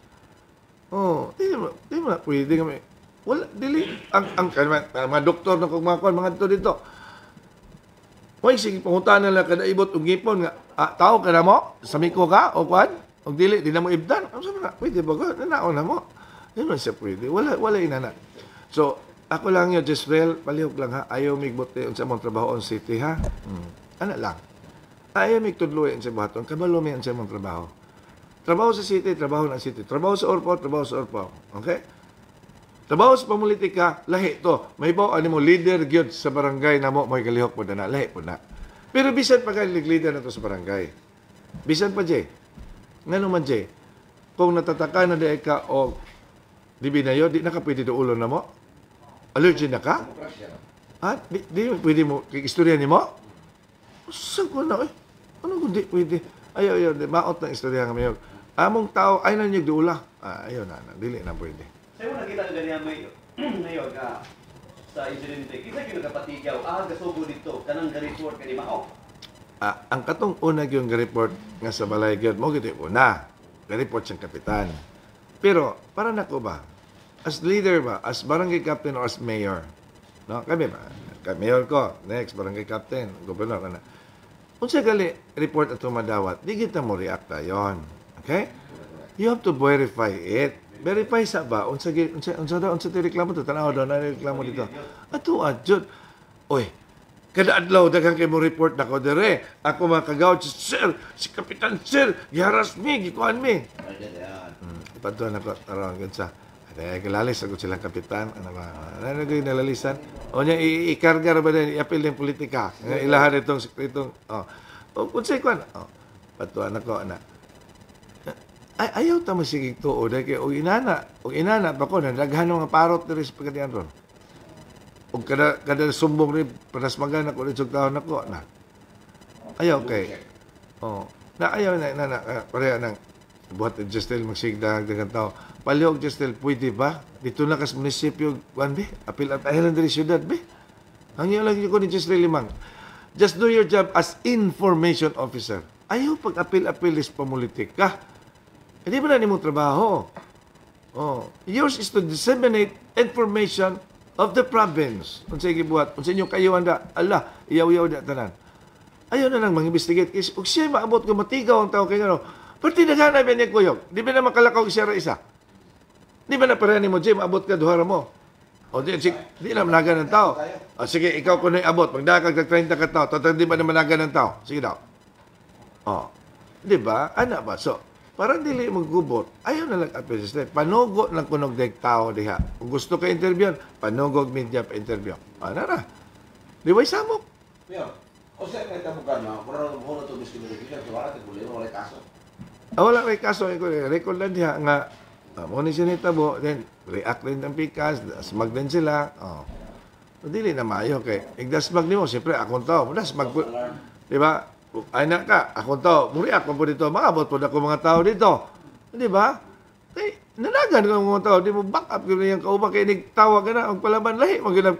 Di mo na pwede kami. Wala, dili. Ang mga doktor na kung mga to dito. Hoy, sige, pangutan na lang kada ibot o ngipon nga. Tao ka na mo? Samiko ka? O kwan? O dili, di na mo ibdan? Ano sabi na? Pwede ba ka? Nanao na mo? Di mo siya pwede. Wala inana. So, ako lang yun, Jezreel, palihog lang ha. Ayaw migbot sa mong trabaho on city ha. Ano lang. Ayaw migtudloy sa baton. Kabalo may sa mong trabaho. Trabaho sa city, trabaho na city. Trabaho sa orpo, trabaho sa orpo. Okay? Trabaho sa pamulitika, lahi to. May bawa mo, leader gyud sa barangay na mo, may kalihok po na, lahi po na. Pero bisan pa ka leader na to sa barangay. Bisan pa, Jay. Nga naman, Jay, kung natataka na di ka o di binayo, di na ka pwede doulon na mo? Allergy na ka? Di pwede mo, kikistorya ni mo? Saan ko na, ano kung di pwede? Ayaw, maot ng istorya nga mayor. Among tao, ay na niyog diula. Ayaw na, dili na pwede. Sa'yo mo nakita ka ganyan mayor ka sa insidente. Kita yung nagkapatigyaw, gasugo dito, kanang ga-report ka di mao. Ang katong unag yung ga-report nga sa balay gyud mo gid una. Ga-report siyang kapitan. Pero para nako ba? As leader ba, as barangay captain or as mayor? No, kami ba? Mayor ko, next barangay captain, gobernador kana. Unsa gali report ato madawat, di kita mo react dayon. Okay? You have to verify it. Verify sa ba unsa ti reklamo to, tanaw daw na reklamo dito. Ato adjud. Oy, kada adlaw daghang kay mo report nako dire. Ako makagawad sir, si Kapitan Sir, giharas mi, gikuan mi. Padto nako taron gud sa. Kalalis ako silang kapitan. Ano ba? Ano yung nalalisan? O niya, ikarga ba din, i-appeal ng politika. Ilahan itong sekretong, kung sa'yo ko, patuan ako, ayaw tamo sigig to, o inana pa ko, naghan mga parot na rin sa pagkatian ron. O kada sumbong rin, panasmagan ako, rin sugtahon ako, ayaw kay, ayaw pareha ng, buhat ng Justel, magsigdag, dagang tao, palihog Justel, pwede ba? Dito na kas munisipyo, be? Apil at ahilan dari syudad, be? Hangyo lang ko ni Justel Limang. Just do your job as information officer. Ayaw pag-apil-apil is pamulitik ka. Hindi ba na ni mong trabaho? Yours is to disseminate information of the province. Kung sa'yo gibuhat, kung sa inyo kayo handa, iyaw-iyaw da tanan. Ayaw na lang mag-investigate. Kung siya maabot ko, matigaw ang tao kayo, pati naghanap yan niya kuyog. Di ba na makalakaw siya isa? Di ba na pareha ni mo, Jim, abot ka, duhara mo. O di na managan ng tao. Sige, ikaw ko na abot. Magdakag ng 30 ka tao, tatang di ba na managan ng tao? Sige daw. Di ba? Ano ba? So, parang dili maggubot. Ayaw na lang apel. Panugot lang kunog dek tao diha. Kung gusto ka interview, panugog media pa interview. Ano na? Di ba isamok? O siya, may tamukan na, kung mo na ito miscommunication, so wala wala kaso. Wala kay kaso. Record lang diha nga, mo ni siya nitabo, then react rin ng pikas, dasmag din sila. Dili na maayo kay igdasmag nimo, siyempre akong tao, dasmag po. Di ba? Ay na ka, akong tao, react po dito, maabot po na ko mga tao dito. Di ba? Eh, nanagan ko mga tao, di mo back up ko yung kaubang kay nagtawag ka na, ang palaban lahi, maginap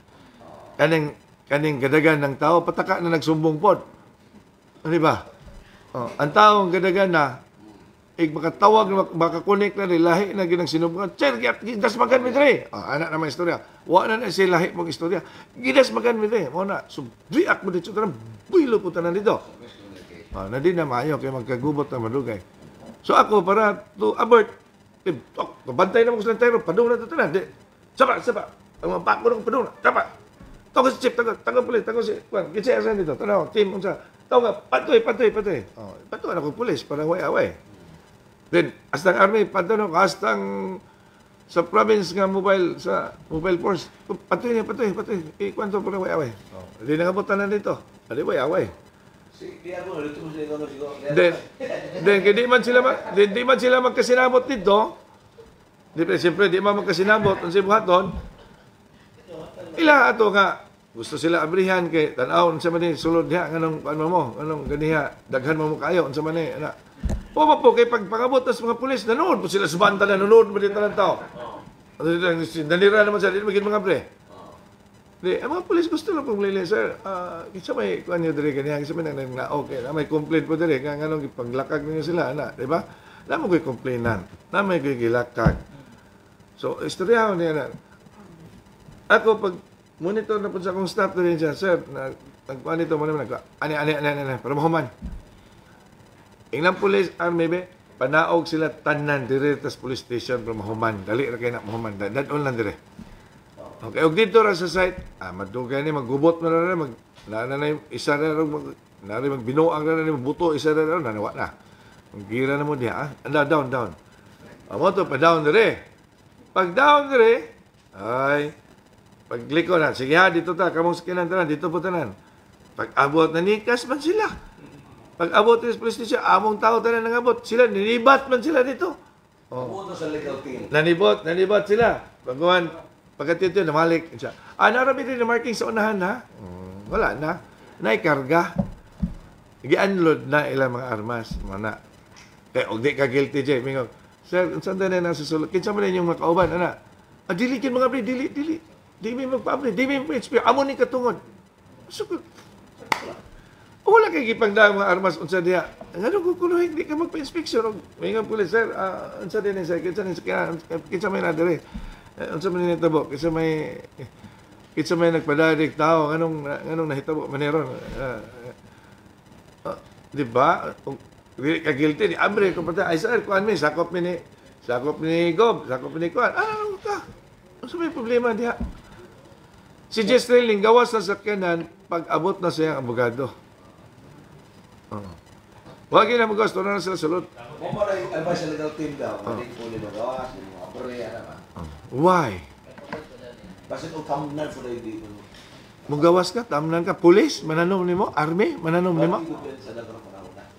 kaning gadagan ng tao, pataka na nagsumbong pod. Di ba? Ang taong gadagan na, makatawag, makakonek na rin, lahi na ginang sinubukan. Sir, ginasmagan mi dre. Anak naman istorya. Wala na siya lahi mong istorya. Ginasmagan mi dre. Muna, subriak mo dito. Tanang builo po tanan dito. Na di na maayo kaya magkagubot na madugay. So ako, para to avert, bantay na mo sa lantayro, padung na ito tanan. Sapa. Ang mga pako ng padung na. Sapa. Tawag si Chip, tawag pulis, tawag si, kitsi asan dito. Tanaw, team, unsa. Tawag, patoy. Patoy na ko pulis, para way-away. Then, hastang army, patano, hastang sa province nga mobile force, patoy. Kwanto po na way-away. Hindi nangabutan na dito. Hindi way-away. Then, di man sila magkasinabot dito. Siyempre, di man magkasinabot ang sibuhaton. Ila ato nga, gusto sila abrihan kay tanaw, sa mani, sulod niya, anong ganiha, daghan mo kayo, sa mani, po, kay pagpangabot tas mga pulis, nanood po sila sa banta, nanood mo dito ng tao. Nanira naman sila, dito maging mga pre. Ang mga pulis gusto lang pong lili, sir, isa may kuhan nyo dire kanya, isa may okay, may complaint po dire, nga anong ipaglakag ninyo sila, di ba? Na mo ko'y complainan, na may ko'y gilakag. So, istoryahan niya na. Ako, pag monitor na po sa akong staff na rin siya, sir, nagkuhan nito, ani, para mahuman. Inglang police army be, panaog sila tanan dire tas police station para mahuman. Dali ra kay na mahuman. Dadon lang dire. Okay, og dito ra sa site, madugay ni maggubot na ra na isa na magbinuang na buto isa na nawa na. Ang gira na mo diha, down. Amo to pa down dire. Pag down dire, ay pagliko na, sige ha, dito ta, kamong sakinan tanan, dito po tanan. Pag abot na nikas man sila. Pag abot ng police station, among tao tayo nangabot. Sila, ninibat man sila dito. Pumunta sa legal team. Nanibat sila. Pagkatito, namalik. Narami rin na marking sa unahan, ha? Wala na. Naikarga. gi-unload na ilang mga armas, mana. Kaya og di ka guilty jay, mingo. Sir, saan na nasa sulod? Kinsa man yung mga kauban, ana? Dili kin mga pre, dili. Di mi magpa-pre, di mi HP. Amo ni katungod. So, wala kay gipangda mga armas unsa diha. Ngano ko kuno hindi ka magpa-inspeksyon og mingo pulis, sir. Unsa din sa kinsa may na dire. Unsa man ni tabo? Kinsa may nagpadadik tao nganong nahitabo maneron. Di ba? Dili ka guilty ni Abre ko pata. Ay sir, kuan mi sakop ni Gob, sakop ni kuan. Ka. Ano may problema diha? Si Jess Trailing gawas na sakyanan pag abot na siyang abogado. Wag na mo gusto na sila sulod. Mo para yung advice sa legal team daw, maling po ni magawas, yung mga Abre, ano ba? Why? Basit o tamnan po na yung dito. Mugawas ka, tamnan ka, pulis, mananom nimo, army, mananom nimo. Sa dagang panahon na.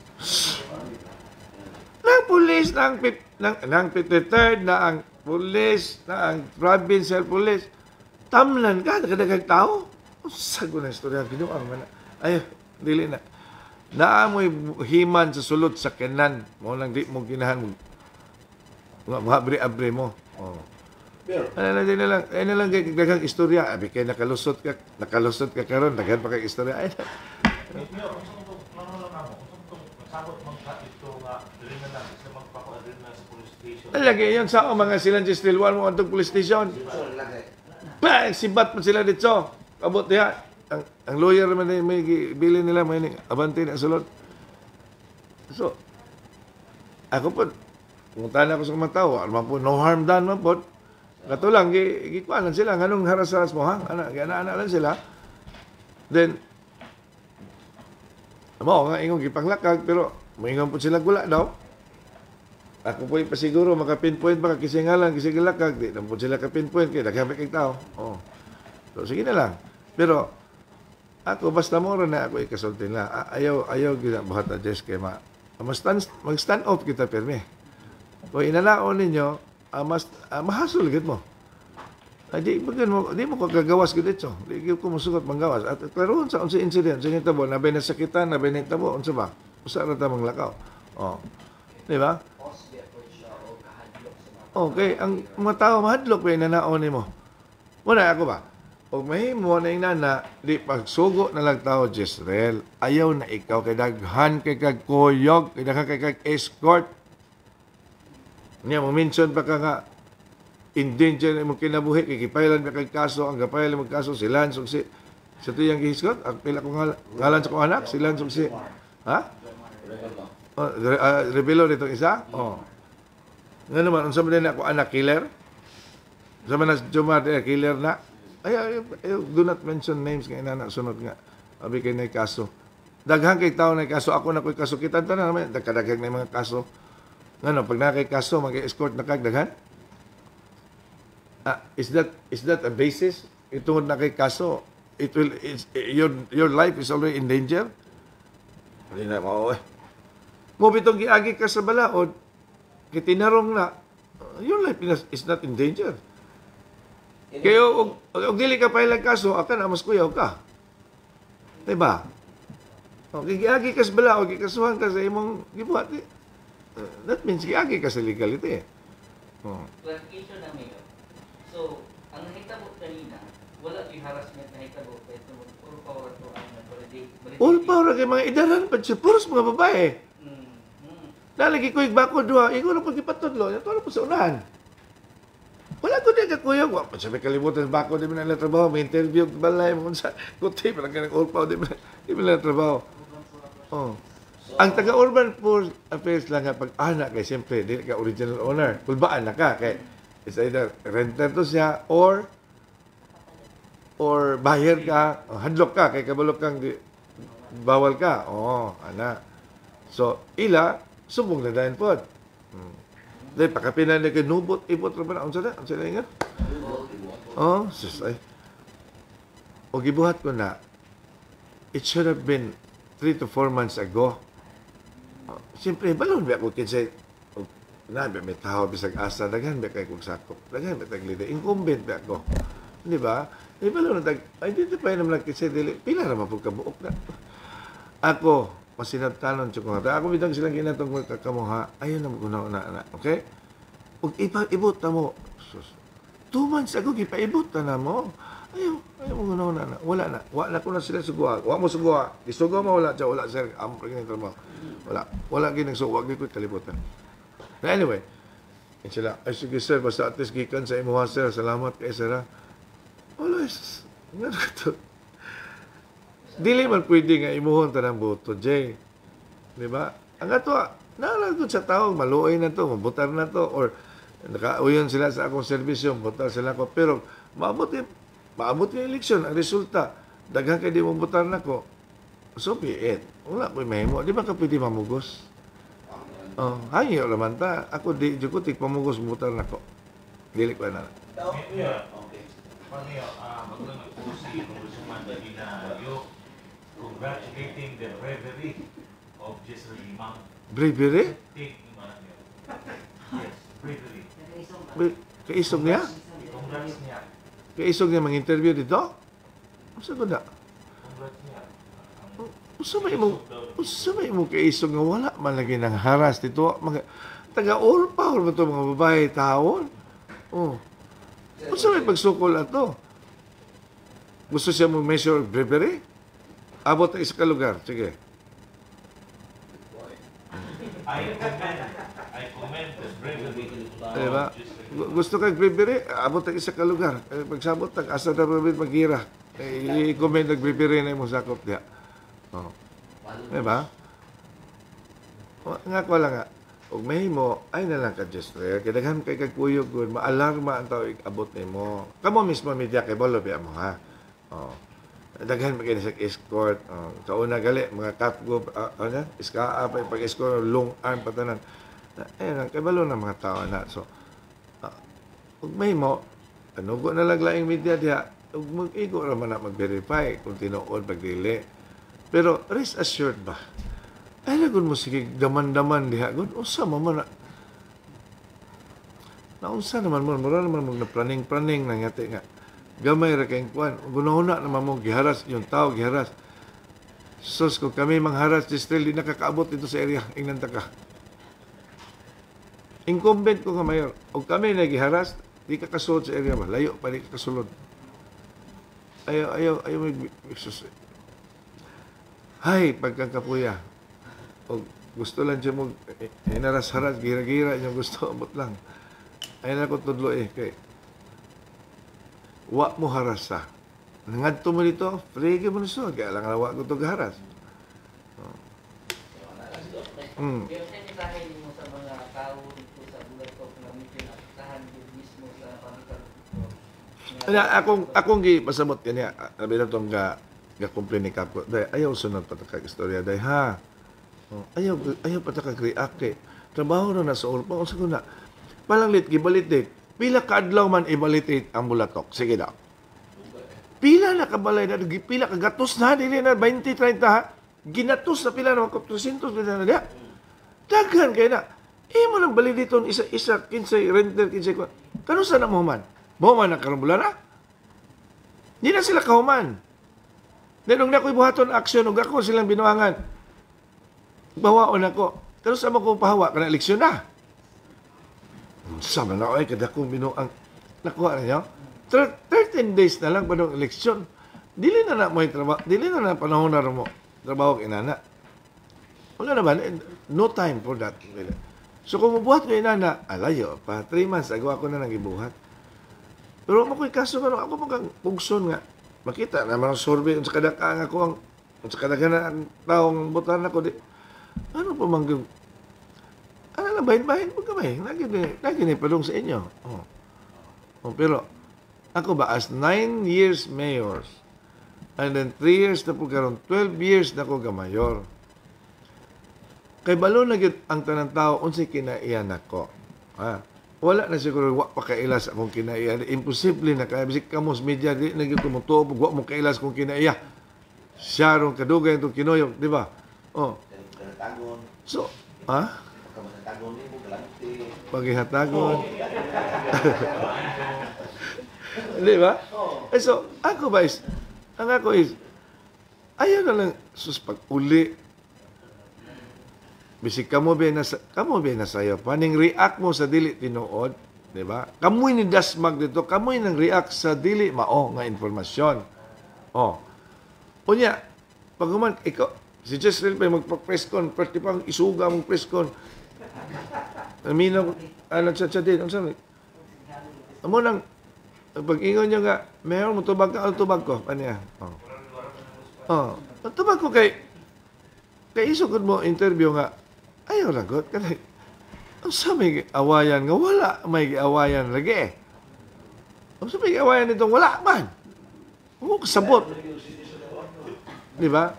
Nang pulis, nang 53rd, na ang pulis, na ang provincial police, tamnan ka, nakadagang tao. Sago na istorya, ginuang man. Ay, dili na. Naamoy himan sa sulod sa kanan. Mo lang di mo ginahan mo. Mga abre-abre mo. Oh. Pero, Ano lang daghang istorya. Abi kay nakalusot ka karon, daghan pa kay istorya. Ay, Mayor, ano lang ako, sabot magka-ito nga, dili na lang, isa magpapaadrin na sa police station. lagi yun sa mga silang Stilwell mo antong police station. sorry lang eh. Sibat mo sila dito. Abot diha. Ang lawyer man may bilin nila may abante na sulod. So, ako po, punta ako sa mga tao, alam po, no harm done man po. Kato lang, gikuanan sila, anong haras-haras mo, ha? Ana lang sila. Then, mo nga ingong gipanglakag, pero moingon po sila gula daw. Ako po pasiguro, maka-pinpoint ba, kisingalan, kisingalakag, di na po sila ka-pinpoint, kaya nagkamit kay tao. Oh. So, sige na lang. Pero, ako, basta mo rin na ako ikasulti na. Ayaw ginabuhat na Jess kay mag-stand off kita, perme. Kung inanaon ninyo, mahasol gid mo. Di mo kagagawas gid ito. Di ko musugot manggawas. At klaroon sa unsa incident, sa tabo, nabay na sakitan, nabay na tabo, unsa ba? Usa ra ta manglakaw. Oh. Di ba? Okay, ang mga tao mahadlok pa inanaon nimo. Muna ako ba? O mahimo na inana, di pagsugo na lang tao, Jezreel. Ayaw na ikaw, kay daghan kay kag kuyog, kay daghan kay kag escort. Niya, mo-mention pa ka nga, endanger na mong kinabuhi, kay kipailan ka kag kaso, ang kapailan mong kaso, si Lance, si sa tuyang gihiskot, ang pila kong ngalan sa kong anak, si Lance, si, ha? Rebelo nitong isa? Nga naman, unsa man din ako anak, killer? Unsa man na Jomar, killer na? Ay, do not mention names kay nana sunod nga. Abi kay nay kaso. Daghan kay tawo nay kaso, ako na koy kaso kita tanan naman dagdag na mga kaso. Ngano pag na kay kaso mag-escort na kag daghan? Is that a basis? Itungod na kay kaso, your life is already in danger. Hindi na mao eh. Mo bitong giagi ka sa balaod, kay tinarong na your life is not in danger. Kaya og dili ka pailang kaso, akan amas kuyaw ka. Diba? Giagi ka sa bala, o gikasuhan ka sa imong gibuhat. That means giagi ka sa legality. Clarification na mayor. So, ang nahitabo kanina, wala yung harassment na hitabo. Ito, all power to ang validate. All power kay mga idaran pa siya, puros mga babae. Nalagi ko bako duha, ikaw na pagkipatudlo, ito na po sa unahan. Wala ko din kakuyog. Wala pa siya may kalimutan sa bako, di mo na trabaho. May interview, balay mo sa kuti, parang ganang all power, di mo na trabaho. Oh. Ang taga-urban poor affairs lang nga pag-anak kay siyempre, di ka original owner. Kulbaan na ka, kay it's either renter to siya or buyer ka, hadlok ka, kay kabalok kang bawal ka. Ana. So, ila, subong na dahil po. Dahil pakapinan na kay nubot, ibot ra ba na? Ang sana nga? Sus, ay. O gibuhat ko na, it should have been 3 to 4 months ago. Siyempre, balon ba ako kinsay, may tao bisag asa, daghan ba kay kong sakop, daghan ba taglida, incumbent ba ako. Di ba? Balon na identify naman lang kinsay, pila naman po kabuok na. Ako, masinabtanon siya ko. Ako bitang silang ginatong magkakamuha, ayaw na maguna-una. Okay? Ug ipaibot na mo. Sus. 2 months ago, ipaibot na mo. Ayaw mo guna-una. Wala ko na sila sugwa. Wa mo sugwa. Isugwa mo, wala siya. Wala, sir. Amo rin yung trabaho. Wala ginagsuwa. Wag ko kalibutan. Na anyway, and sila, ay sige sir, basta at least gikan sa imuha sir. Salamat kay sir. Wala, nga ito. Dili man pwede nga imuhon ta ng boto, Jay. Di ba? Ang ato, naalagod sa tao, maluoy na to, mabutar na to, or nakauyon sila sa akong servisyo, butar sila ko. Pero, maabot yung eleksyon, ang resulta, daghan kay di mo butar na ko. So be it. Wala ko mahimo. Di ba ka pwede mamugos? Hangyo naman ta. Ako di ko tik pamugos butar na ko. Dili ko na. Mayor, magandang po si Congressman Dalina Yo congratulating the bravery of Jessel Limang. Bravery? Take yes, bravery. Kaisog niya? Congrats niya. Kaisog niya mag-interview dito? Usa ko na? Congrats niya. Usa may mo kaisog nga wala man lagi nang haras dito. Taga-all power ba ito mga babae taon? Usa may pagsukol ato? Gusto siya mo measure bravery? Abot na isa ka lugar. Sige. I commend the bravery Diba? of Jessel. Gusto kang bravery? Abot na isa ka lugar. Pagsabot na, asa na magira. I-comment nag-bravery na yung sakop niya. Diba? Nga ko lang nga. Huwag may mo, ay na lang ka, Jester. Kailangan kay kagkuyog ko, maalarma ang tao abot ni mo. Kamo mismo, media kay Bolo, biya mo, ha? Daghan magkainis sa escort. Sa una gali, mga kapgo, iska pa, pag-escort, long arm, patanan. Ayun, kay Bolo na mga tao na. So, huwag may mo, anugo na laglaing media diya, huwag mag-igo naman na mag-verify kung tinuod, pag-dili. Pero, rest assured ba? Ay, lagun mo sige, daman-daman diha. Unsa naman na. Naunsa naman mo, mura naman mo na praning-praning na ngati nga. Gamay ra kayong kuwan. Gunahuna naman mo, giharas, yung tao, giharas. Sus, kung kami mangharas, still, di nakakaabot dito sa area. Ingnan ka. Incumbent ko nga mayor. O kami nagiharas, di ka kasulod sa area ba? Layo pa, di ka kasulod. Ayaw, sus. Hay, pagkakapuya. O gusto lang siya mo, inaras-haras, gira-gira, yung gusto, abot lang. Ayun ako tudlo kay wa mo harasa. Nangadto mo dito, frege mo nuso, kaya lang wa ko to gaharas. Pero sa mensahe mo sa mga tao dito sa Bulatok na medyo nakasahan mismo sa pamilya. Akong gipasabot kaniya, labi na itong ga-complain ni Kapo. Day, ayaw sunod pa ito istorya. Day, ha? Ayaw pa ito kag-react eh. Trabaho na nasa ulpa. O sago na, palang lit, gibalitit. Pila kaadlaw man ibalitit ang Bulatok. Sige daw. Pila na kabalay na, pila kagatos na, dili na 20-30 ha. Ginatos na pila na, 300 pila na diya. Daghan kayo na. Mo nang baliditon, isa, 15, renter, 15. Kano sana mo man? Mo man ang karambula na? Di na sila kahuman. Nung na ako'y buhaton aksyon, nung ako silang binuangan. Bawaon ako. Kano sa mo kong pahawa, ka na eleksyon na? Sama na ay kada kong binuang nakuha na niya. 13 days na lang pa ng eleksyon. Dili na mo yung trabaho. Dili na panahon na mo. Trabaho kinana. Wala naman. No time for that. So kung mabuhat ko inana, alayo pa. 3 months, agawa ko na nang ibuhat. Pero mo ko'y kaso nga, ako mga pugson nga. Makita naman ang survey. Sa kadaka ako ang sa kadaka ang taong butan ako. Ano pa manggag? Ano na, bahin-bahin mo kamay. Lagi na ipadong sa inyo. Pero, ako ba, as 9 years mayor, and then 3 years na po karon, 12 years na ko gamayor. Kay balo na gyud ang tanang tao, unsay kinaiyan ako. Wala na siguro, wa pa kailas akong kinaiya. Imposible na kaya, bisik kamos media, di na gyud kumutuo, wa mo kailas kong kinaiya. Siya ron kadugay itong kinoyok, di ba? So, paghihatagon. Di ba? So, ako ba ang ako ayaw na lang, sus, pag-uli, bisig kamo ba na sayo paning react mo sa dili tinuod, di ba? Kamoy ni dasmag dito, kamoy nang react sa dili mao nga informasyon. Oh. Unya, pag human ikaw si Jezreel pa magpa-press con, pati pang isuga mong press con. Aminaw ano sa din, unsa mi? Amo nang pag-ingon niya nga, mayroon mo tubag ka, tubag ko, paniya. Oh. Tubag ko kay isugod mo interview nga, ayaw lagot. Kasi, ang sa may awayan nga, wala may awayan lagi. Ang sa may awayan nitong wala man. Huwag kasabot. Di ba?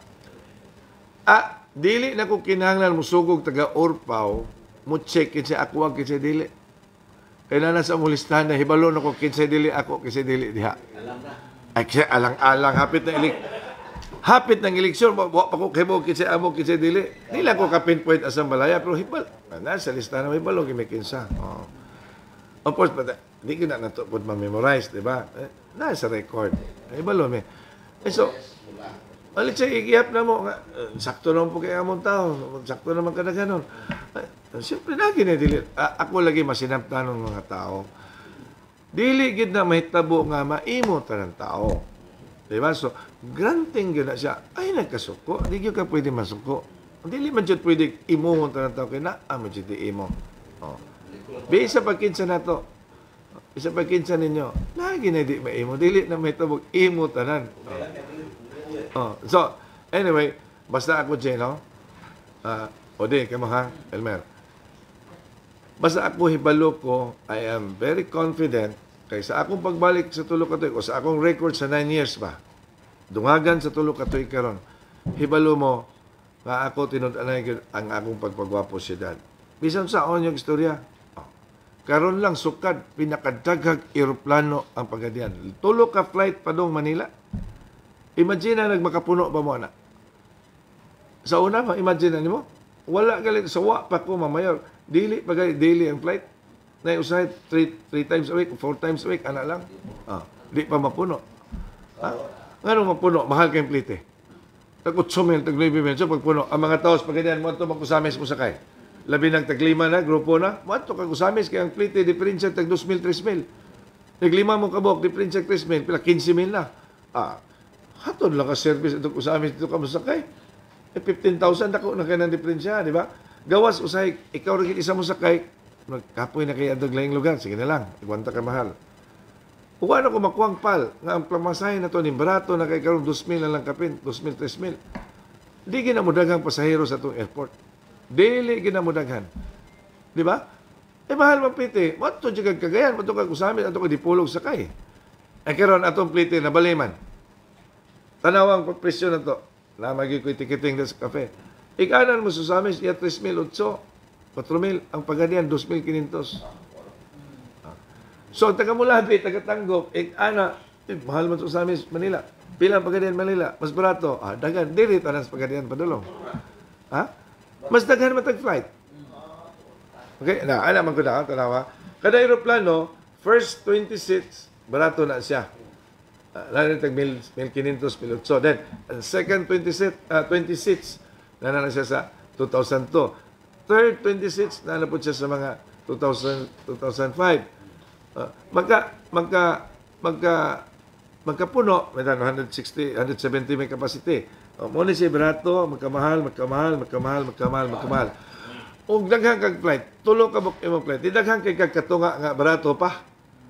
Dili na kung kinahanglan mo sugog taga-Orpaw, mo check kinsa ako, kinsa dili. Kaya na sa mong listahan na hibalo na ko kinsa dili ako, kinsa dili diha. Alam na. Ay, kasi alang-alang, hapit ng eleksyon, pa ko kay mo kinsa amo, kinsa dili. Nila ko ka-pinpoint asang balaya, pero hibal. Nasa listahan na hibalo, kimikinsa. Oh. Of course, but di ko na natupod ma-memorize, di ba? Nasa record. Hibalo, me. So, alit siya, ikiyap na mo, sakto naman po kaya among tao, sakto naman ka na ganon. Siyempre, lagi na dili. Ako lagi masinaptan ng mga tao. Dili gid na mahitabo nga maimo tanang tao. Diba? So, granting gid na siya, ay nagkasuko, di gyud ka pwede masuko. Dili man jud pwede imuhon tanang tao kay na man jud imo. Oh. Bisa pagkinsa nato. Isa pagkinsa ninyo, lagi na di maimo, dili na mahitabo imo tanan. Oh. So, anyway, basta ako Jeno, Ode, kamo ha, Elmer. Basta ako hibalo ko, I am very confident kay sa akong pagbalik sa tulo ka tuig o sa akong record sa 9 years ba, dungagan sa tulo ka tuig karon, hibalo mo nga ako tinud-anay ang akong pagpagwapo siyudad. Bisan sa yung istorya, karon lang sukad, pinakadaghag eroplano ang pagadian. Tulo ka flight padong Manila. Imagine na nagmakapuno ba mo na? Sa una, imagine na mo, wala galit, sawa pa ko mamayor. Daily ang flight. Na usahay 3 times a week, 4 times a week, ana lang. Di pa mapuno. Ngano mapuno? Mahal kayong plite. Tag 8,000, tag 9,000. So pagpuno, ang mga taos pagganyan, mo ito magkusamis mo sakay. Labi ng taglima na, grupo na, mo ito kagkusamis, kaya ang plite, diferensya tag 2,000, 3,000. Taglima mo kabok, diferensya 3,000, pila 15,000 na. Hatod lang ka service ito kusamis dito ka masakay. 15,000 ako na kayo ng diferensya, di ba? Gawas, usay, ikaw rin isa mo sakay, magkapoy na kayo adog laing lugar, sige na lang, igwanta ka mahal. Uwan ako makuwang pal, nga ang plamasahe na to, ni barato na kay karoon 2,000 na lang kapin, 2,000, 3,000. Di ginamudaghang pasahero sa itong airport. Dili ginamudaghan. Di ba? Mahal mapiti. Mato dyan kagayan, mato kag usamin, ato kag dipulog sakay. Karoon atong plite na baliman. Tanawang presyo na to. Namagi ko'y tiketing sa kafe. Ikanan mo susamis, iya 3,800, 4,000, ang pagadian, 2,500. So, taga Mulabi, taga Tanggop, mahal man susamis, Manila. Pila ang pagadian Manila? Mas barato. Dagan, dili tanan sa pagadian padulong. Mas daghan man tag-flight. Okay, ana man ko na, tanawa. Kada aeroplano, first 26, barato na siya. Lalo tag 1,500, 1,800. Then, second 26, na siya sa 2002. Third 26, na po siya sa mga 2005. Magkapuno, may 160, 170 may capacity. Muna siya barato, magkamahal. O daghang kag flight, tulo ka imong flight. Di daghang kay kagkatunga nga barato pa.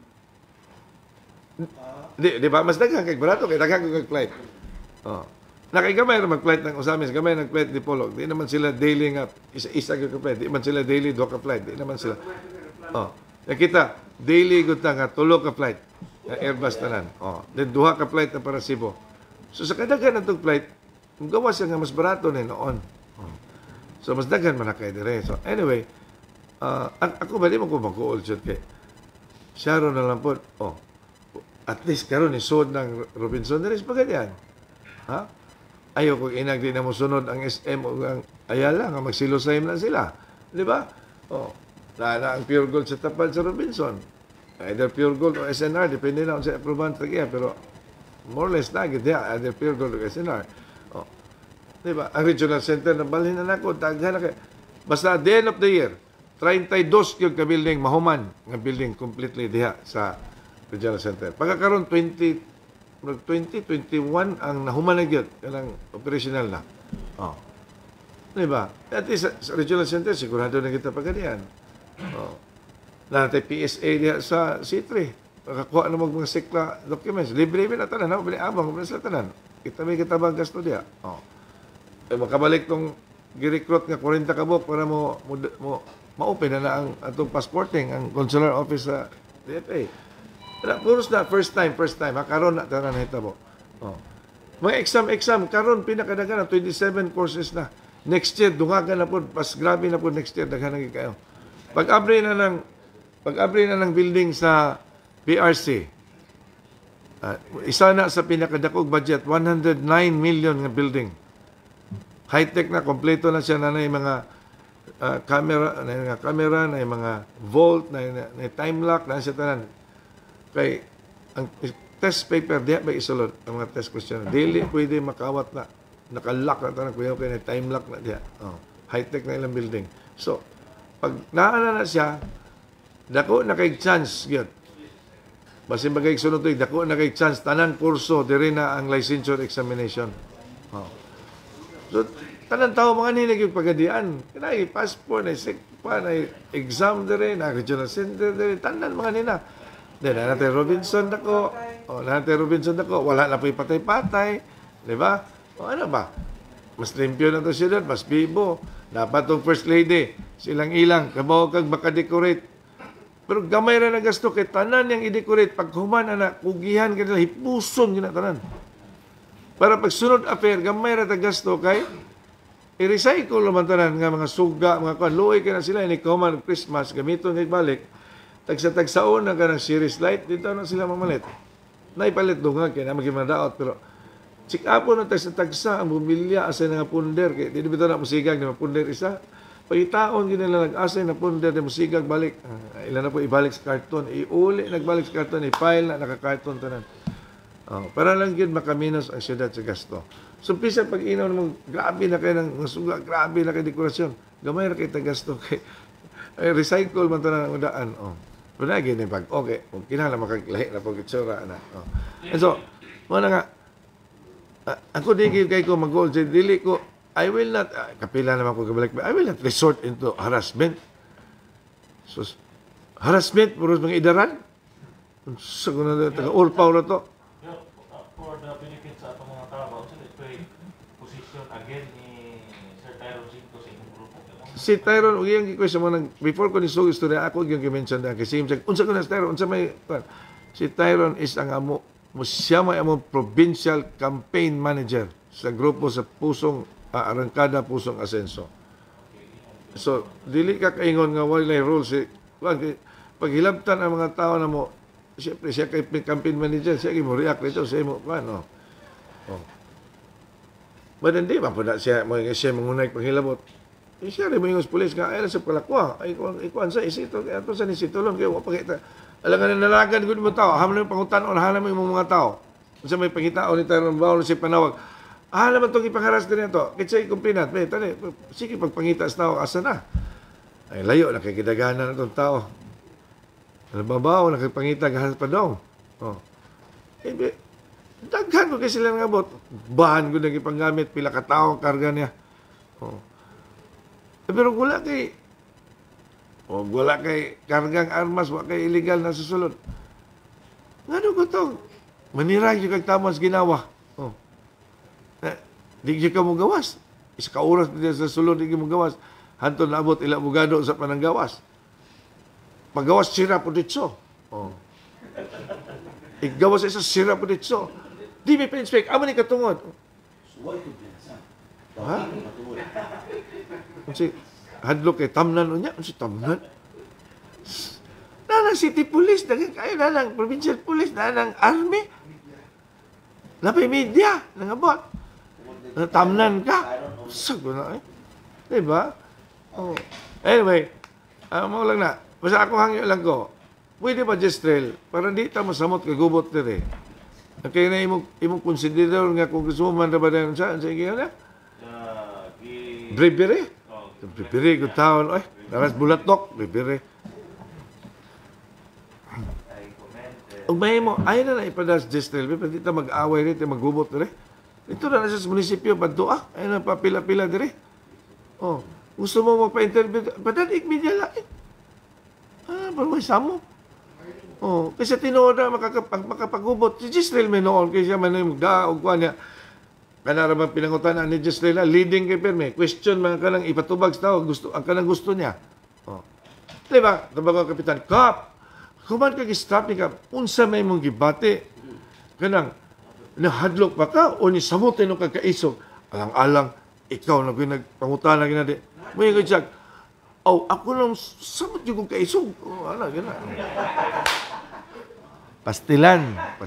Di ba? Mas daghang kay barato, kay daghang kag flight. Nakigamay na mag-flight ng usamis, gamay ng flight di Polog. Di naman sila daily nga, isa ka flight. Di naman sila daily, 2 ka flight. Di naman sila. Nakita, daily guta nga, tulo ka flight. Airbus tanan. Then 2 ka flight na para Cebu. So sa kadaghan ng itong flight, kung gawa siya nga mas barato na noon. So mas daghan man na kayo dire. So anyway, ako ba di mo ko mag-uol siya kay Sharon na lang po. At least karon ni sud ng Robinson Dres pagadian. Ayaw ko inag di na mo sunod ang SM o ang Ayala nga magsilosay na sila. Di ba? Na ang pure gold sa tapal sa Robinson. Either pure gold o SNR, depende na kung sa approval tagiya. Pero more or less na, either pure gold o SNR. Di ba? Ang regional center na balhin na nako, daghan na kayo. Basta at the end of the year, 32 yung ka-building mahuman nga building completely diha sa regional center. Pagkakaroon 2021 ang nahuman na gyud kanang operational na. Oh. Di ba? At least sa regional center sigurado na kita pagadian. Oh. Natay PSA diha sa C3. Makakuha na mga sikla documents. Libre na tanan, no? Biniabang sa tanan. Kita may kitabang gasto diha. Oh. Makabalik tong gi-recruit nga 40 kabok para ma-open na ang atong passporting ang consular office sa DFA. Puros na first time karon na tanan hitabo. Oh. Mga exam karon pinakadagan 27 courses na. Next year dungagan na pud pas grabe na pud next year daghan na kayo. Pag-abri na ng building sa PRC. Isa na sa pinakadakog budget 109 million nga building. High-tech na, kompleto na siya na yung mga camera, na yung mga vault, na yung time lock, na siya tanan. Kaya, ang test paper, diya ba isulod ang mga test question? Daily, pwede makawat na. Nakalock na tanan, kuya, kaya time lock na diya. Oh, high-tech na ilang building. So, pag naana na siya, dako na kay chance, yun. Basin bagay sunod ito, dako na kay chance, tanan kurso, diri na ang licensure examination. Oh. So, tanan tao mga nilig yung pagadian. Kinay, passport, na sikpa, na exam dire, na regional center dire, tanan mga nina. Then, natin Robinson dako, wala na po yung patay-patay, di ba? O ano ba? Mas limpyo na to siya doon, mas bibo. Dapat tong first lady, silang ilang, kabaw kag makadecorate. Pero gamay na gasto kay tanan yang i-decorate, pag human na kugihan kanila, hipuson yun na tanan. Para pag sunod affair, gamay na gasto kay i-recycle naman tanan nga mga suga, mga kuan, luoy ka na sila, inikaman Christmas, gamiton kay balik. Tagsa-tagsaon na ka ng series light, dito na sila mamalit. Naipalit dungag, kaya na magimadaot, pero check up na tagsa-tagsa, ang bumilya, asay na nga punder, kaya di bito na musigag na punder isa. Pagitaon, ginila nag-asay na punder na musigag, balik. Ilan na po, ibalik sa karton. Iuli, nagbalik sa karton, i-file na, naka-karton tanan. Para lang yun makaminos ang syudad sa gasto. So, pisa pag inaw naman, grabe na kayo ng suga, grabe na kayo dekorasyon. Gamay na kayo gasto. Recycle man ito na ng udaan. Pero na, gini pag, okay, kung kinala makaglahi na pag-itsura na. And so, muna nga, ako di kay ko mag-goal, dili ko, I will not, kapila naman ko kabalik, I will not resort into harassment. So, harassment, puros mga idaran. Sa kung na, taga-ulpaw na to. For the benefits sa atong mga tao, so ito ay position again ni Sir Tyron Cinto sa inyong grupo. Si Tyron, yung question mo, before ko nisog istorya, ako yung i-mention na, kasi unsa ko na si Tyron, unsa may, si Tyron is ang amo, siya may among provincial campaign manager sa grupo sa Pusong Arangkada, Pusong Asenso. So, dili ka kaingon nga wala role si paghilabtan ang mga tao na mo, siyempre siya kay campaign manager, siya mo react nito sa mo ano. But hindi pa po siya mangunay paghilabot. Siya rin mo yung pulis nga ay sa palakwa. Ay kuan sa isito kaya to sa nisitulong kaya wa pakita. Alangan na nalagan gud mo tao, hamon yung pangutan-on halam mo mga tao. Unsa may pangitaon ni Tyron Bawon si panawag. Naman itong ipangaras din ito. Kitsay kumpinat. Sige, pagpangita sa tao, asa na? Ay, layo, nakikidaganan na itong tao. Nababaw, nakipangita, gahas pa daw. Daghan ko kasi sila nga bot. Bahan ko nang ipanggamit, pila ka tao, karga niya. Pero wala kay kargang armas, wala kay illegal na susulod. Nga ko ito? Manirag yung kagtamang ginawa. Di ka mo gawas. Isa ka oras din sa sulod, di ka mo gawas. Hantod na abot ila abogado sa pananggawas. Paggawas, sira po dito. Igawas isa, sira po dito. Di may pa-inspect. Amo ni katungod. Ha? Kasi, hadlo kay tamnan unya. Kasi tamnan. Nanang city police, nanang provincial police, nanang army. Napay media, nangabot. Tamnan ka. Sago na eh. Diba? Anyway, mo lang na. Basta ako hangyo lang ko. Pwede ba just trail? Para di ta masamot kagubot dire. Kaya na imong consider nga kung gusto mo man ba na sa sige na? Bravery? Pipiri ko taon, oy, naras bulatok, pipiri. Ug may mo, ay na ipadas District, pwede ta mag-away rin, maggubot rin. Ito na sa munisipyo, padua, ay na papila-pila rin. Oh, gusto mo magpa-interview, padalig media lain. Parang may samo. Oh, kasi tinuod na makapagubot. Si Gisrel may noon, kasi siya man yung magdaog ko niya. Kanaraman pinangutan ni Gisrel, leading kay Perme. Question mga kanang ipatubag sa tao, ang kanang gusto niya. Oh. Diba? Tabag ko, Kapitan, Kap! Kuman ka gistap ni Kap, unsa may mong gibate. Kanang, nahadlok pa ka, o ni samutin nung kakaisog. Alang-alang, ikaw na pinagpangutan na ginadi. May kajag, ako nang samot yung kaisog. Ala, gana. Pastilan.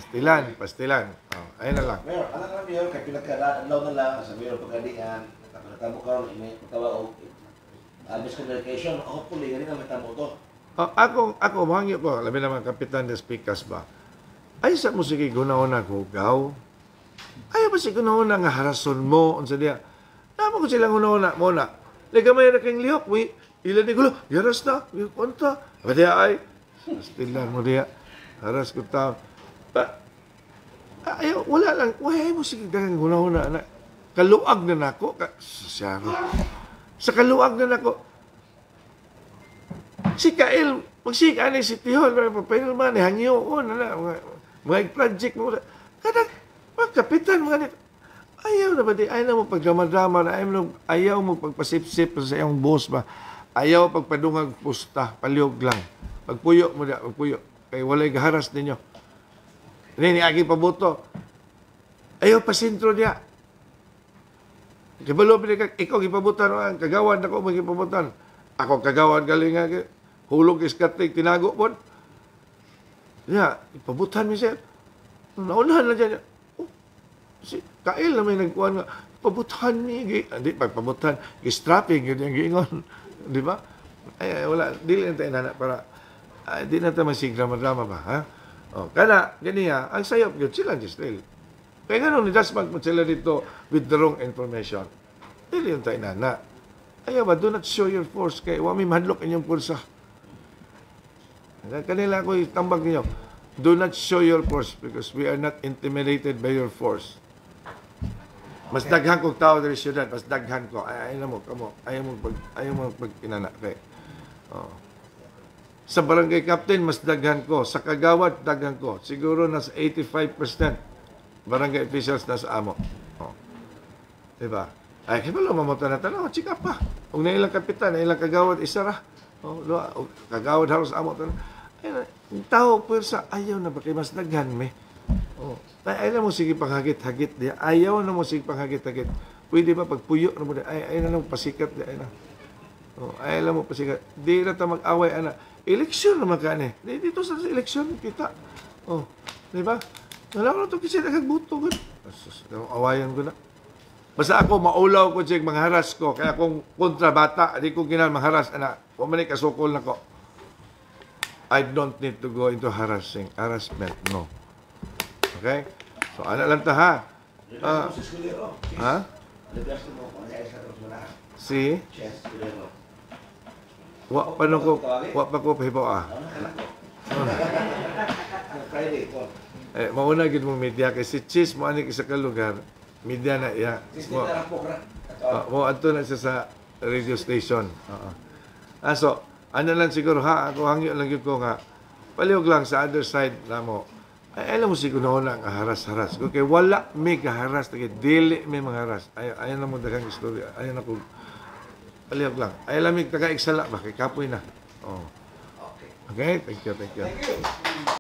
Ayun na lang. Mayor, anak na Mayor, kaya pinagkalaw na lang sa Mayor Pagkadian, nakatamo ka rin, may pagkawa o miscommunication, hopefully, ganun na may tamo to. Ako, mahangyo ko, labi naman Kapitan de Speakers ba? Ay, sa mo sige, guna-una ko, gaw. Ay, ba sige, guna-una nga harason mo, unsa diya. Naman ko silang guna-una, muna. Ligamay na kayong lihok, ilan ni gulo, yaras na, punta. Aba diya ay, pastilan mo diya. Haras ko tao. Ayaw, wala lang. Wala mo sige dagang guna-una. Kaluag na nako. Sa kaluag na nako. Si Kael, magsika ni si Tihol, pero man, hangyo ko na mga project mo. Kadang, mga kapitan, mga nito. Ayaw na ba di? Ayaw na mo pagdrama-drama na ayaw mo pagpasip-sip sa iyong boss ba? Ayaw pagpadungag pusta, paliog lang. Pagpuyo mo na, pagpuyo. Kaya walay gaharas ninyo. Hindi, agi pabuto. Ayaw pasintro niya. Kabalo, ikaw gipabutan, kagawan ako mo gipabutan. Ako kagawan galing nga, hulog iskatik, tinago po. Yeah, ipabutan mi siya. Naunahan na dyan. Oh, si Kael na may nagkuhan nga, pabutan mi. Hindi, pagpabutan, strapping, yun yung giingon. Di ba? Ay, wala, dili na tayo nana para, di na tayo masigrama-drama ba, ha? Oh, kana, ganiya, ang sayop yun, sila Gisrel. Kaya nga nung nidasmag mo sila dito with the wrong information, dili yung tayo nana. Ayaw ba, do not show your force kay wami mahadlok inyong pursa. Kanila ako itambag niyo. Do not show your force because we are not intimidated by your force. Mas daghan kong tao diri syudad, mas daghan ko. Ayaw mo, kamo. Ayaw mo pag-inana kay. Oh. Sa barangay captain, mas daghan ko. Sa kagawad, daghan ko. Siguro nasa 85% barangay officials nasa amo. Oh. Diba? Ay, kaya pala mamunta na tanaw, chika pa. Kung na ilang kapitan, na ilang kagawad, isa ra. O, kagawad halos amo tanaw. Ay, yung tao, pwersa, ayaw na ba kayo mas daghan, me? O, ayaw na mo sige panghagit-hagit diya. Ayaw na mo sige panghagit-hagit. Pwede ba pagpuyo na mo diya? Ayaw na mo pasikat diya. Ayaw na mo pasikat. Di na ta mag-away, ana. Eleksyon naman ka, ne. Dito sa eleksyon, kita. O, di ba? Wala ko na ito kasi nagagbuto. Awayan ko na. Basta ako, maulaw ko siya mga haras ko. Kaya kung kontra bata, di ko ginal mangharas. Pumalik kasukol na ko. I don't need to go into harassment. No. Okay? So, ano lang ta, ha? Ha? Si? Wa pa ko pahibaw, mauna gid mo media kay si Cheese mo ani sa kalugar. Media na iya. Mo adto na siya sa radio station. So, ano lang siguro ha, ako hangyo lang yun ko nga, palihog lang sa other side na mo, ay alam mo siguro na nga haras-haras. Okay, wala may kaharas, dili may mga haras. Ayaw na mo dagang istorya. Ayaw na ko, palihog lang. Ayaw lang may taga-iksala ba, kay kapoy na. Oh. Okay, thank you.